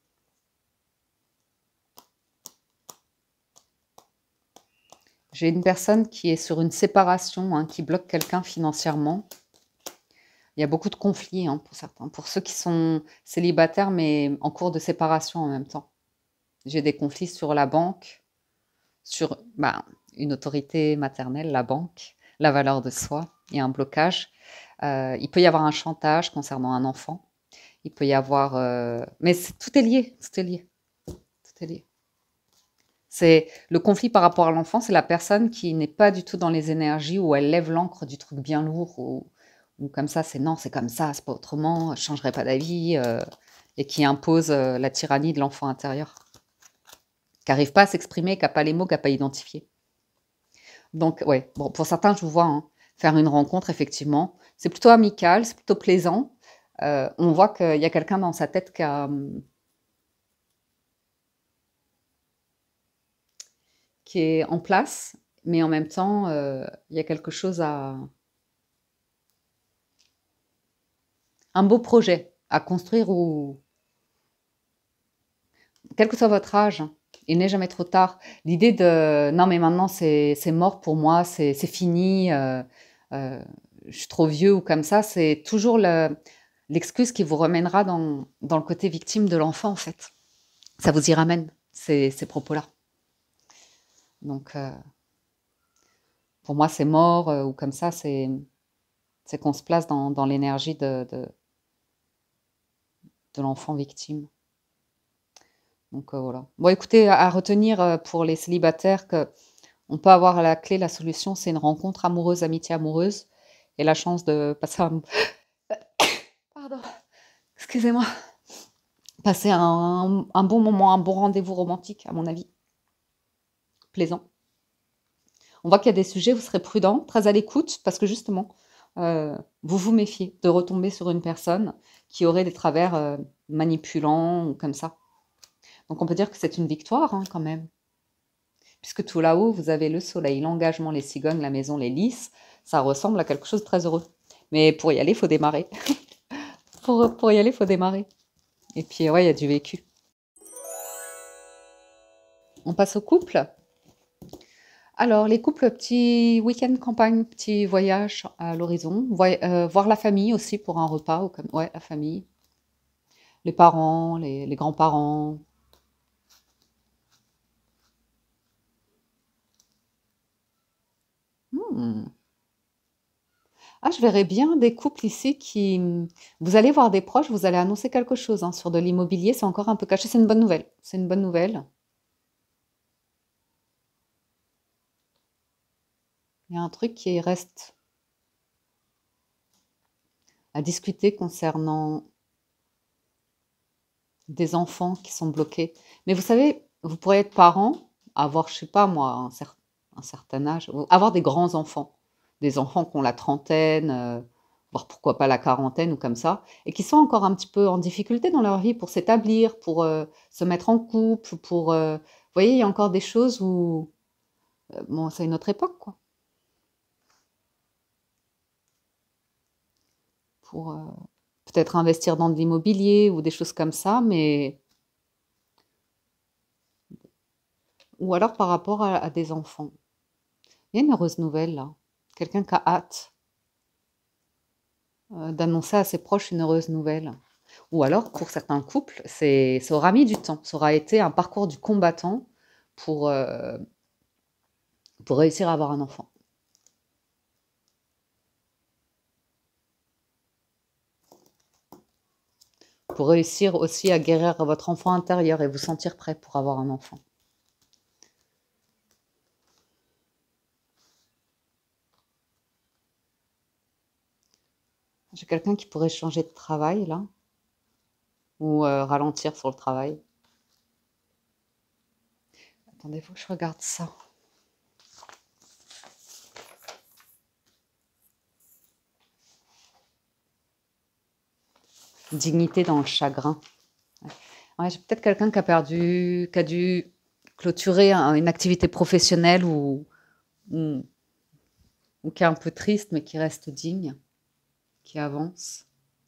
J'ai une personne qui est sur une séparation, hein, qui bloque quelqu'un financièrement. Il y a beaucoup de conflits, hein, pour certains. Pour ceux qui sont célibataires, mais en cours de séparation en même temps. J'ai des conflits sur la banque, sur bah, une autorité maternelle, la banque, la valeur de soi et un blocage. Il peut y avoir un chantage concernant un enfant. Il peut y avoir... mais tout est lié, tout est lié, tout est lié. C'est le conflit par rapport à l'enfant, c'est la personne qui n'est pas du tout dans les énergies où elle lève l'ancre du truc bien lourd ou comme ça, c'est non, c'est comme ça, c'est pas autrement, je changerai pas d'avis et qui impose la tyrannie de l'enfant intérieur, qui n'arrive pas à s'exprimer, qui n'a pas les mots, qui n'a pas identifié. Donc ouais, bon, pour certains, je vous vois hein, faire une rencontre, effectivement, c'est plutôt amical, c'est plutôt plaisant. On voit qu'il y a quelqu'un dans sa tête qui est en place, mais en même temps, il y a quelque chose à... Un beau projet à construire ou quel que soit votre âge, hein, il n'est jamais trop tard. L'idée de: «Non mais maintenant c'est mort pour moi, c'est fini, heu, je suis trop vieux» ou comme ça, c'est toujours l'excuse qui vous ramènera dans le côté victime de l'enfant, en fait. Ça vous y ramène, ces propos-là. Donc pour moi, c'est mort, ou comme ça, c'est qu'on se place dans l'énergie de l'enfant victime. Donc voilà. Bon, écoutez, à retenir pour les célibataires que on peut avoir la clé, la solution, c'est une rencontre amoureuse, amitié amoureuse, et la chance de passer un, pardon, excusez-moi, passer un bon moment, un bon rendez-vous romantique, à mon avis, plaisant. On voit qu'il y a des sujets, vous serez prudent, très à l'écoute, parce que justement, vous vous méfiez de retomber sur une personne qui aurait des travers manipulants ou comme ça. Donc on peut dire que c'est une victoire hein, quand même, puisque tout là-haut, vous avez le soleil, l'engagement, les cigognes, la maison, les lys, ça ressemble à quelque chose de très heureux. Mais pour y aller, il faut démarrer. Pour y aller, il faut démarrer. Et puis, ouais, il y a du vécu. On passe au couple. Alors, les couples, petit week-end campagne, petit voyage à l'horizon. Voir la famille aussi pour un repas. Ou comme... Ouais, la famille. Les parents, les grands-parents. Hmm. Ah, je verrais bien des couples ici qui... Vous allez voir des proches, vous allez annoncer quelque chose hein, sur de l'immobilier, c'est encore un peu caché. C'est une bonne nouvelle. C'est une bonne nouvelle. Il y a un truc qui reste à discuter concernant des enfants qui sont bloqués. Mais vous savez, vous pourriez être parent, avoir, je sais pas moi, un certain âge, ou avoir des grands-enfants, des enfants qui ont la trentaine, voire pourquoi pas la quarantaine ou comme ça, et qui sont encore un petit peu en difficulté dans leur vie pour s'établir, pour se mettre en couple, pour... vous voyez, il y a encore des choses où... bon, c'est une autre époque, quoi. Pour peut-être investir dans de l'immobilier ou des choses comme ça, mais... Ou alors par rapport à des enfants. Il y a une heureuse nouvelle là. Quelqu'un qui a hâte d'annoncer à ses proches une heureuse nouvelle. Ou alors, pour certains couples, ça aura mis du temps. Ça aura été un parcours du combattant pour, euh, pour réussir à avoir un enfant. Pour réussir aussi à guérir votre enfant intérieur et vous sentir prêt pour avoir un enfant. J'ai quelqu'un qui pourrait changer de travail là, ou ralentir sur le travail. Attendez, faut que je regarde ça. Dignité dans le chagrin. Ouais, j'ai peut-être quelqu'un qui a dû clôturer une activité professionnelle ou, ou qui est un peu triste, mais qui reste digne, qui avance,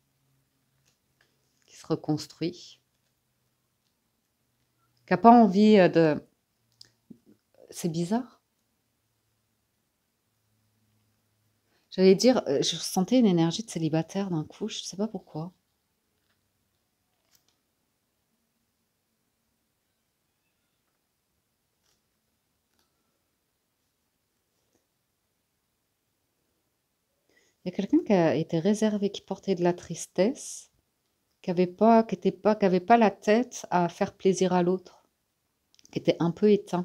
qui se reconstruit, qui n'a pas envie de... C'est bizarre. J'allais dire, je sentais une énergie de célibataire d'un coup, je ne sais pas pourquoi. Il y a quelqu'un qui a été réservé, qui portait de la tristesse, qui avait pas la tête à faire plaisir à l'autre, qui était un peu éteint.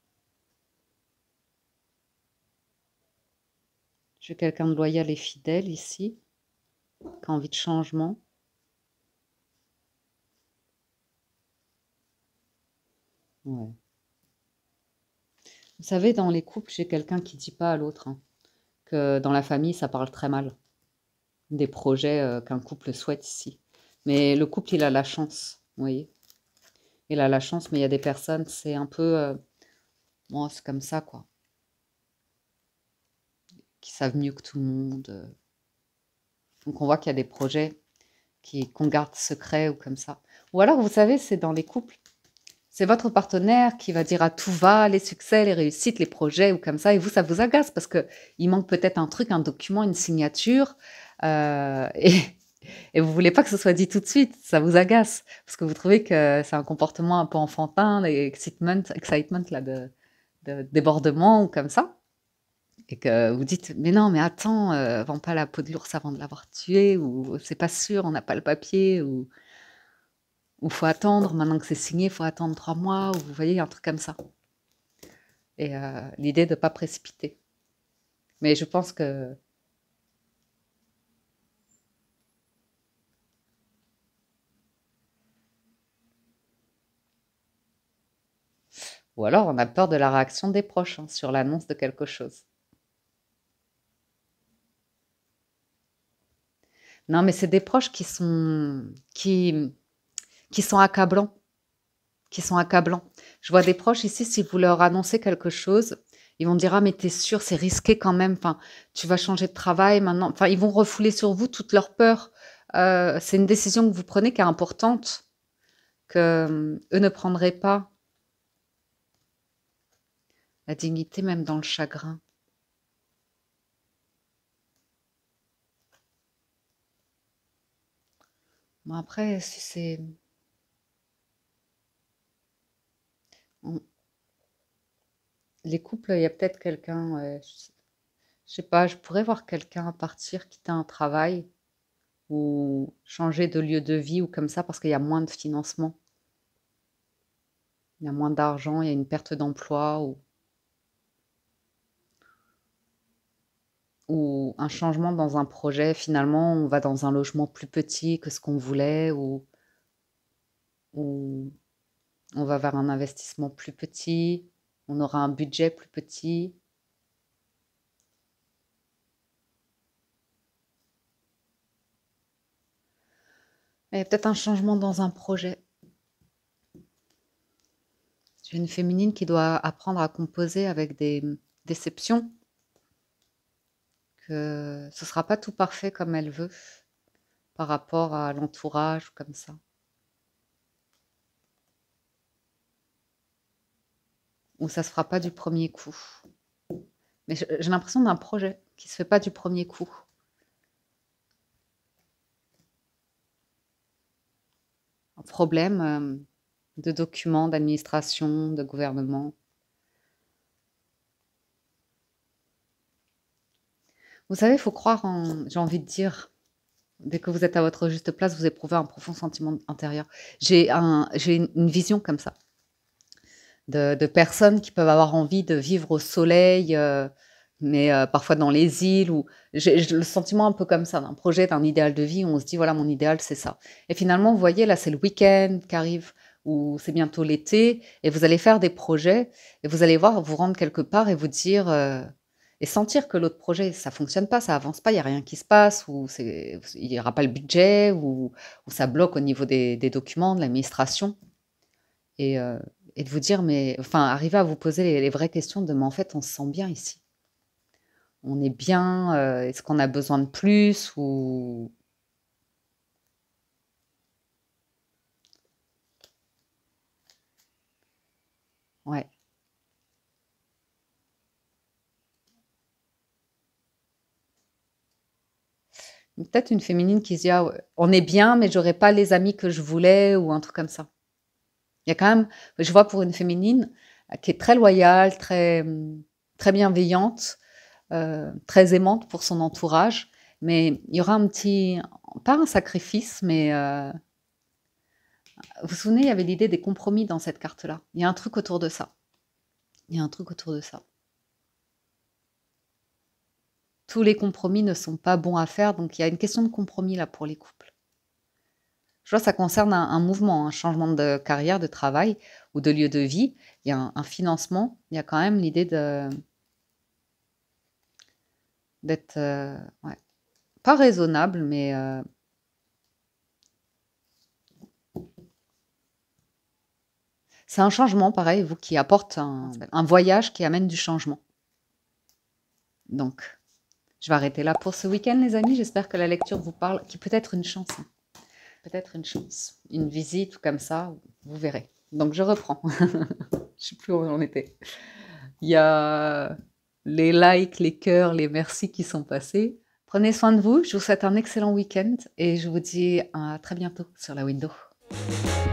J'ai quelqu'un de loyal et fidèle ici, qui a envie de changement. Ouais. Vous savez, dans les couples, j'ai quelqu'un qui dit pas à l'autre hein, que dans la famille, ça parle très mal des projets qu'un couple souhaite ici. Mais le couple, il a la chance, vous voyez. Il a la chance, mais il y a des personnes, c'est un peu... bon, c'est comme ça, quoi. Qui savent mieux que tout le monde. Donc on voit qu'il y a des projets qu'on garde secrets ou comme ça. Ou alors, vous savez, c'est dans les couples. C'est votre partenaire qui va dire à tout va, les succès, les réussites, les projets ou comme ça, et vous, ça vous agace parce que il manque peut-être un truc, un document, une signature, et vous voulez pas que ce soit dit tout de suite, ça vous agace parce que vous trouvez que c'est un comportement un peu enfantin, excitement là de débordement ou comme ça, et que vous dites mais non, mais attends, vends pas la peau de l'ours avant de l'avoir tué ou c'est pas sûr, on n'a pas le papier ou Ou faut attendre, maintenant que c'est signé, il faut attendre 3 mois, ou vous voyez, un truc comme ça. Et l'idée de ne pas précipiter. Mais je pense que... Ou alors, on a peur de la réaction des proches hein, sur l'annonce de quelque chose. Non, mais c'est des proches qui sont accablants. Qui sont accablants. Je vois des proches ici, si vous leur annoncez quelque chose, ils vont dire: «Ah mais t'es sûr, c'est risqué quand même, enfin, tu vas changer de travail maintenant». Enfin, ils vont refouler sur vous toute leur peur. C'est une décision que vous prenez qui est importante, que, eux ne prendraient pas. La dignité même dans le chagrin. Bon après, si c'est... on- les couples, il y a peut-être quelqu'un, ouais, je sais pas, je pourrais voir quelqu'un partir, quitter un travail ou changer de lieu de vie ou comme ça parce qu'il y a moins de financement, il y a moins d'argent, il y a une perte d'emploi ou un changement dans un projet. Finalement, on va dans un logement plus petit que ce qu'on voulait ou on va vers un investissement plus petit, on aura un budget plus petit. Il y a peut-être un changement dans un projet. J'ai une féminine qui doit apprendre à composer avec des déceptions, que ce sera pas tout parfait comme elle veut par rapport à l'entourage ou comme ça. Ou ça se fera pas du premier coup. Mais j'ai l'impression d'un projet qui se fait pas du premier coup. Un problème de documents, d'administration, de gouvernement. Vous savez, il faut croire en, j'ai envie de dire, dès que vous êtes à votre juste place, vous éprouvez un profond sentiment intérieur. J'ai une vision comme ça, de personnes qui peuvent avoir envie de vivre au soleil, mais parfois dans les îles, ou j'ai le sentiment un peu comme ça, d'un projet, d'un idéal de vie, où on se dit, voilà, mon idéal, c'est ça. Et finalement, vous voyez, là, c'est le week-end qui arrive, ou c'est bientôt l'été, et vous allez faire des projets, et vous allez voir, vous rendre quelque part et vous dire, et sentir que l'autre projet, ça fonctionne pas, ça avance pas, il y a rien qui se passe, ou il y aura pas le budget, ou ça bloque au niveau des documents, de l'administration. Et, euh, et de vous dire, mais enfin, arriver à vous poser les vraies questions de, mais en fait, on se sent bien ici. On est bien, est-ce qu'on a besoin de plus ou... Ouais. Peut-être une féminine qui se dit, ah, ouais, on est bien, mais j'aurais pas les amis que je voulais ou un truc comme ça. Il y a quand même, je vois pour une féminine qui est très loyale, très bienveillante, très aimante pour son entourage, mais il y aura un petit, pas un sacrifice, mais vous vous souvenez, il y avait l'idée des compromis dans cette carte-là. Il y a un truc autour de ça. Il y a un truc autour de ça. Tous les compromis ne sont pas bons à faire, donc il y a une question de compromis là pour les couples. Je vois, ça concerne un mouvement, un changement de carrière, de travail ou de lieu de vie. Il y a un financement. Il y a quand même l'idée d'être, ouais, pas raisonnable, mais c'est un changement, pareil, vous qui apporte un voyage qui amène du changement. Donc, je vais arrêter là pour ce week-end, les amis. J'espère que la lecture vous parle, qui peut être une chance. Hein. Peut-être une chance. Une visite ou comme ça, vous verrez. Donc, je reprends. Je sais plus où on était. Il y a les likes, les cœurs, les merci qui sont passés. Prenez soin de vous. Je vous souhaite un excellent week-end et je vous dis à très bientôt sur la window.